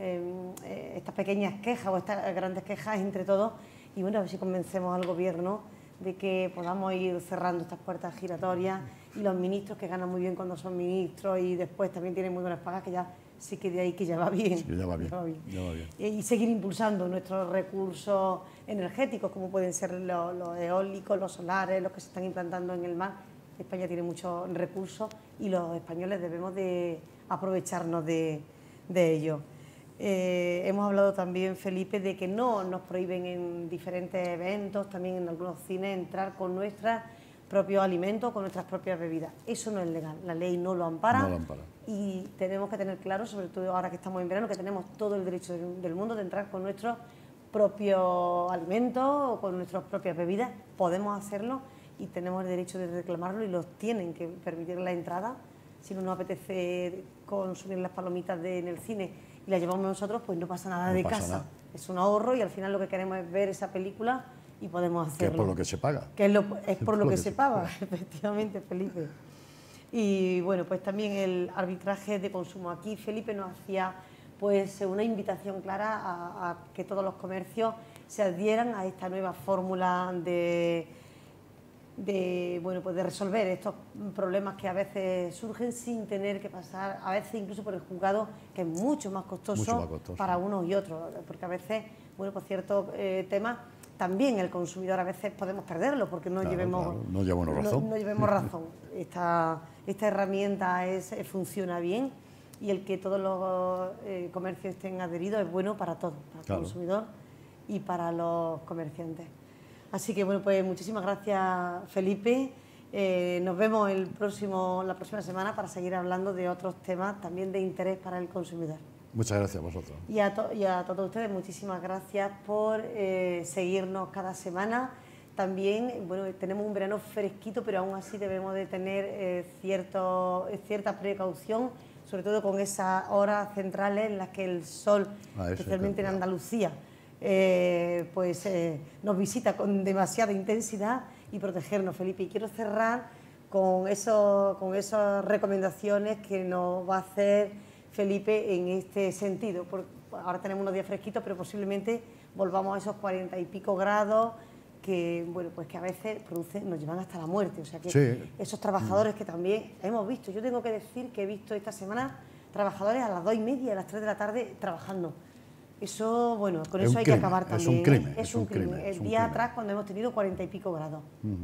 eh, estas pequeñas quejas o estas grandes quejas entre todos y, bueno, a ver si convencemos al Gobierno de que podamos ir cerrando estas puertas giratorias y los ministros que ganan muy bien cuando son ministros y después también tienen muy buenas pagas, que ya sí que de ahí que ya va bien. Sí, ya va bien, ya va bien. Ya va bien. Y, y seguir impulsando nuestros recursos energéticos, como pueden ser los, los eólicos, los solares, los que se están implantando en el mar. España tiene muchos recursos y los españoles debemos de aprovecharnos de, de ellos. Eh, hemos hablado también, Felipe, de que no nos prohíben en diferentes eventos, también en algunos cines, entrar con nuestros propios alimentos, con nuestras propias bebidas. Eso no es legal, la ley no lo ampara, no lo ampara. Y tenemos que tener claro, sobre todo ahora que estamos en verano, que tenemos todo el derecho del mundo de entrar con nuestros propios alimentos o con nuestras propias bebidas. Podemos hacerlo y tenemos el derecho de reclamarlo y los tienen que permitir la entrada. Si no nos apetece consumir las palomitas de, en el cine y la llevamos nosotros, pues no pasa nada no de pasa casa. Nada. Es un ahorro y al final lo que queremos es ver esa película y podemos hacerlo. Que es por lo que se paga. Que es, lo, es por lo que, que se paga, paga, efectivamente, Felipe. Y bueno, pues también el arbitraje de consumo. Aquí Felipe nos hacía pues una invitación clara a, a que todos los comercios se adhieran a esta nueva fórmula de... de, bueno, pues de resolver estos problemas que a veces surgen sin tener que pasar, a veces incluso por el juzgado, que es mucho más costoso, mucho más costoso. para unos y otros, porque a veces, bueno, por ciertos eh, temas, también el consumidor a veces podemos perderlo, porque no claro, llevemos, claro. No llevemos razón. No, no llevemos razón. Esta, esta herramienta es, funciona bien y el que todos los eh, comercios estén adheridos es bueno para todos, para el claro. consumidor y para los comerciantes. Así que, bueno, pues muchísimas gracias, Felipe. Eh, nos vemos el próximo, la próxima semana para seguir hablando de otros temas también de interés para el consumidor. Muchas gracias a vosotros. Y a, to y a todos ustedes, muchísimas gracias por eh, seguirnos cada semana. También, bueno, tenemos un verano fresquito, pero aún así debemos de tener eh, cierto, cierta precaución, sobre todo con esas horas centrales en las que el sol, ah, especialmente en Andalucía, Eh, pues eh, nos visita con demasiada intensidad y protegernos, Felipe. Y quiero cerrar con, eso, con esas recomendaciones que nos va a hacer Felipe en este sentido. Por, ahora tenemos unos días fresquitos, pero posiblemente volvamos a esos cuarenta y pico grados que, bueno, pues que a veces producen, nos llevan hasta la muerte. O sea que sí. Esos trabajadores que también hemos visto, yo tengo que decir que he visto esta semana trabajadores a las dos y media, a las tres de la tarde trabajando. Eso, bueno, con eso hay que acabar también. Es un crimen. Es un crimen. El día atrás cuando hemos tenido cuarenta y pico grados.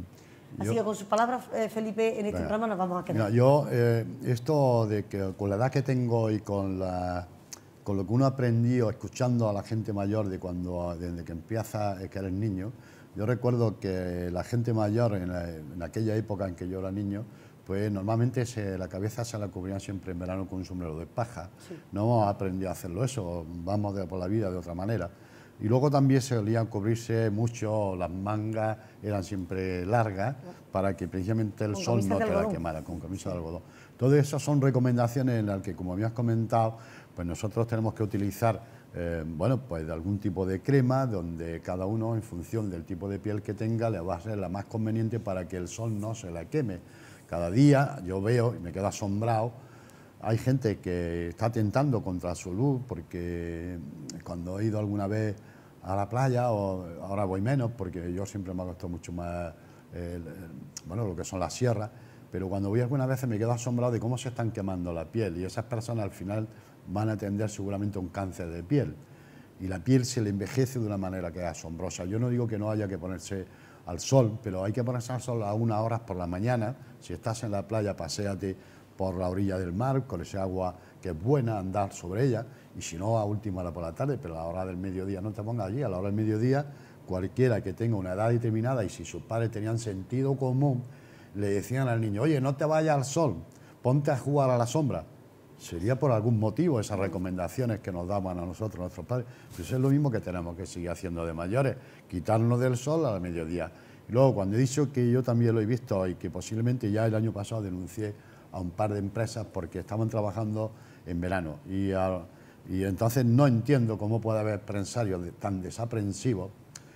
Así yo, que con sus palabras, eh, Felipe, en este venga, programa nos vamos a quedar. Mira, yo, eh, esto de que con la edad que tengo y con, la, con lo que uno ha aprendido escuchando a la gente mayor de cuando, desde que empieza, eh, que eres niño, yo recuerdo que la gente mayor en, la, en aquella época en que yo era niño, pues normalmente se, la cabeza se la cubrían siempre en verano con un sombrero de paja. Sí. No hemos aprendido a hacerlo eso, vamos de, por la vida de otra manera. Y luego también se solían cubrirse mucho, las mangas eran siempre largas para que precisamente el con sol no te la quemara, con camisa de algodón. Todo eso son recomendaciones en las que, como me has comentado, pues nosotros tenemos que utilizar, eh, bueno, pues de algún tipo de crema, donde cada uno, en función del tipo de piel que tenga, le va a ser la más conveniente para que el sol no se la queme. Cada día yo veo, y me quedo asombrado, hay gente que está atentando contra su luz, porque cuando he ido alguna vez a la playa, o ahora voy menos, porque yo siempre me ha costado mucho más, eh, bueno, lo que son las sierras, pero cuando voy algunas veces me quedo asombrado de cómo se están quemando la piel, y esas personas al final van a tener seguramente un cáncer de piel, y la piel se le envejece de una manera que es asombrosa. Yo no digo que no haya que ponerse al sol, pero hay que ponerse al sol a unas horas por la mañana. Si estás en la playa, paséate por la orilla del mar, con ese agua que es buena, andar sobre ella, y si no, a última hora por la tarde, pero a la hora del mediodía no te pongas allí. A la hora del mediodía, cualquiera que tenga una edad determinada, y si sus padres tenían sentido común, le decían al niño, oye, no te vayas al sol, ponte a jugar a la sombra. Sería por algún motivo esas recomendaciones que nos daban a nosotros, nuestros padres. Pues es lo mismo que tenemos que seguir haciendo de mayores, quitarnos del sol a la mediodía. Y luego, cuando he dicho que yo también lo he visto y que posiblemente ya el año pasado denuncié a un par de empresas porque estaban trabajando en verano, y, a, y entonces no entiendo cómo puede haber empresarios de, tan desaprensivos,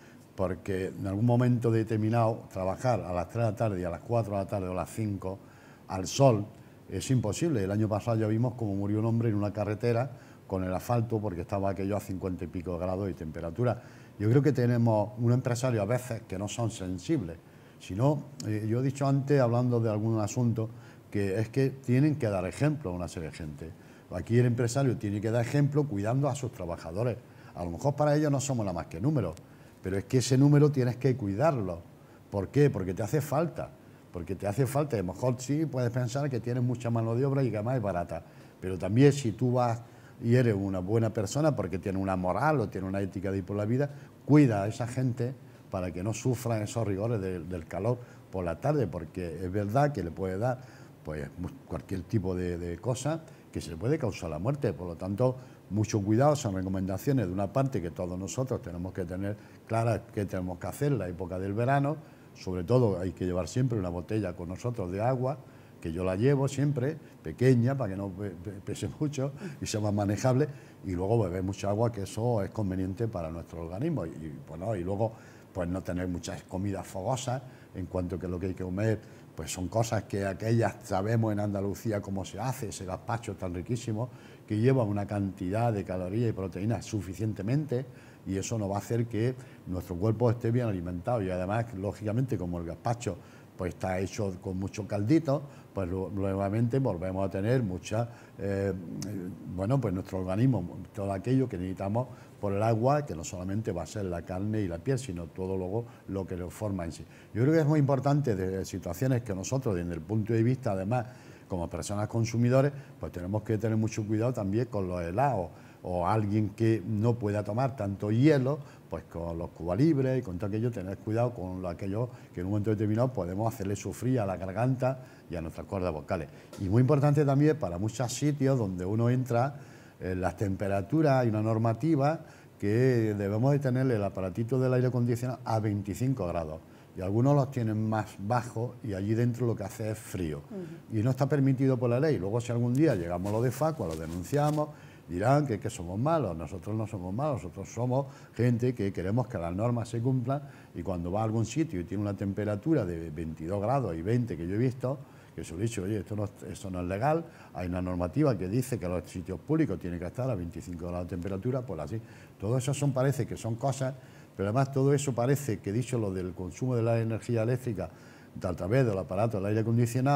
porque en algún momento determinado trabajar a las tres de la tarde y a las cuatro de la tarde o a las cinco al sol es imposible. El año pasado ya vimos cómo murió un hombre en una carretera con el asfalto porque estaba aquello a cincuenta y pico grados de temperatura. Yo creo que tenemos un empresario a veces que no son sensibles, sino, eh, yo he dicho antes, hablando de algún asunto, que es que tienen que dar ejemplo a una serie de gente. Aquí el empresario tiene que dar ejemplo cuidando a sus trabajadores. A lo mejor para ellos no somos nada más que números, pero es que ese número tienes que cuidarlo. ¿Por qué? Porque te hace falta. Porque te hace falta, y a lo mejor sí puedes pensar que tienes mucha mano de obra y que además es barata, pero también si tú vas y eres una buena persona porque tienes una moral o tienes una ética de ir por la vida, cuida a esa gente para que no sufran esos rigores de, del calor por la tarde, porque es verdad que le puede dar pues cualquier tipo de, de cosa que se le puede causar la muerte. Por lo tanto, mucho cuidado, son recomendaciones de una parte que todos nosotros tenemos que tener claras qué tenemos que hacer en la época del verano. Sobre todo hay que llevar siempre una botella con nosotros de agua, que yo la llevo siempre, pequeña, para que no pese mucho y sea más manejable, y luego beber mucha agua, que eso es conveniente para nuestro organismo. Y, bueno, y luego pues no tener muchas comidas fogosas, en cuanto que lo que hay que comer pues son cosas que aquellas sabemos en Andalucía cómo se hace, ese gazpacho tan riquísimo, que lleva una cantidad de calorías y proteínas suficientemente, y eso nos va a hacer que nuestro cuerpo esté bien alimentado. Y además, lógicamente, como el gazpacho pues está hecho con mucho caldito, pues nuevamente volvemos a tener mucha, eh, bueno, pues nuestro organismo, todo aquello que necesitamos por el agua, que no solamente va a ser la carne y la piel, sino todo luego lo que lo forma en sí. Yo creo que es muy importante de situaciones que nosotros, desde el punto de vista, además, como personas consumidores, pues tenemos que tener mucho cuidado también con los helados, o alguien que no pueda tomar tanto hielo, pues con los Cuba Libres y con todo aquello, tener cuidado con lo, aquello que en un momento determinado podemos hacerle sufrir a la garganta y a nuestras cuerdas vocales. Y muy importante también para muchos sitios donde uno entra, eh, las temperaturas, hay una normativa que debemos de tener el aparatito del aire acondicionado a veinticinco grados. Y algunos los tienen más bajos y allí dentro lo que hace es frío. Uh-huh. Y no está permitido por la ley. Luego, si algún día llegamos a lo de Facua, lo denunciamos, dirán que, que somos malos. Nosotros no somos malos, nosotros somos gente que queremos que las normas se cumplan, y cuando va a algún sitio y tiene una temperatura de veintidós grados y veinte que yo he visto, que se lo he dicho, oye, esto no, esto no es legal, hay una normativa que dice que los sitios públicos tienen que estar a veinticinco grados de temperatura, pues así. Todo eso son, parece que son cosas, pero además todo eso parece que, dicho lo del consumo de la energía eléctrica a través del aparato del aire acondicionado,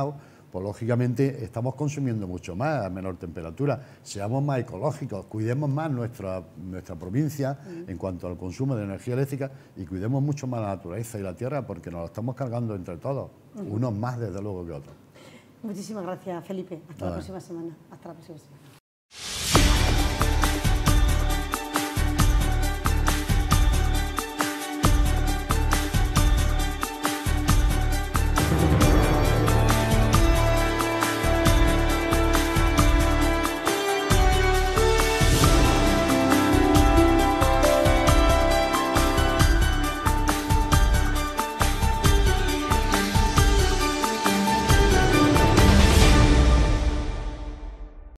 pues lógicamente estamos consumiendo mucho más a menor temperatura. Seamos más ecológicos, cuidemos más nuestra, nuestra provincia mm. en cuanto al consumo de energía eléctrica y cuidemos mucho más la naturaleza y la tierra porque nos lo estamos cargando entre todos, mm. unos más desde luego que otros. Muchísimas gracias, Felipe. Hasta la próxima semana. Hasta la próxima semana.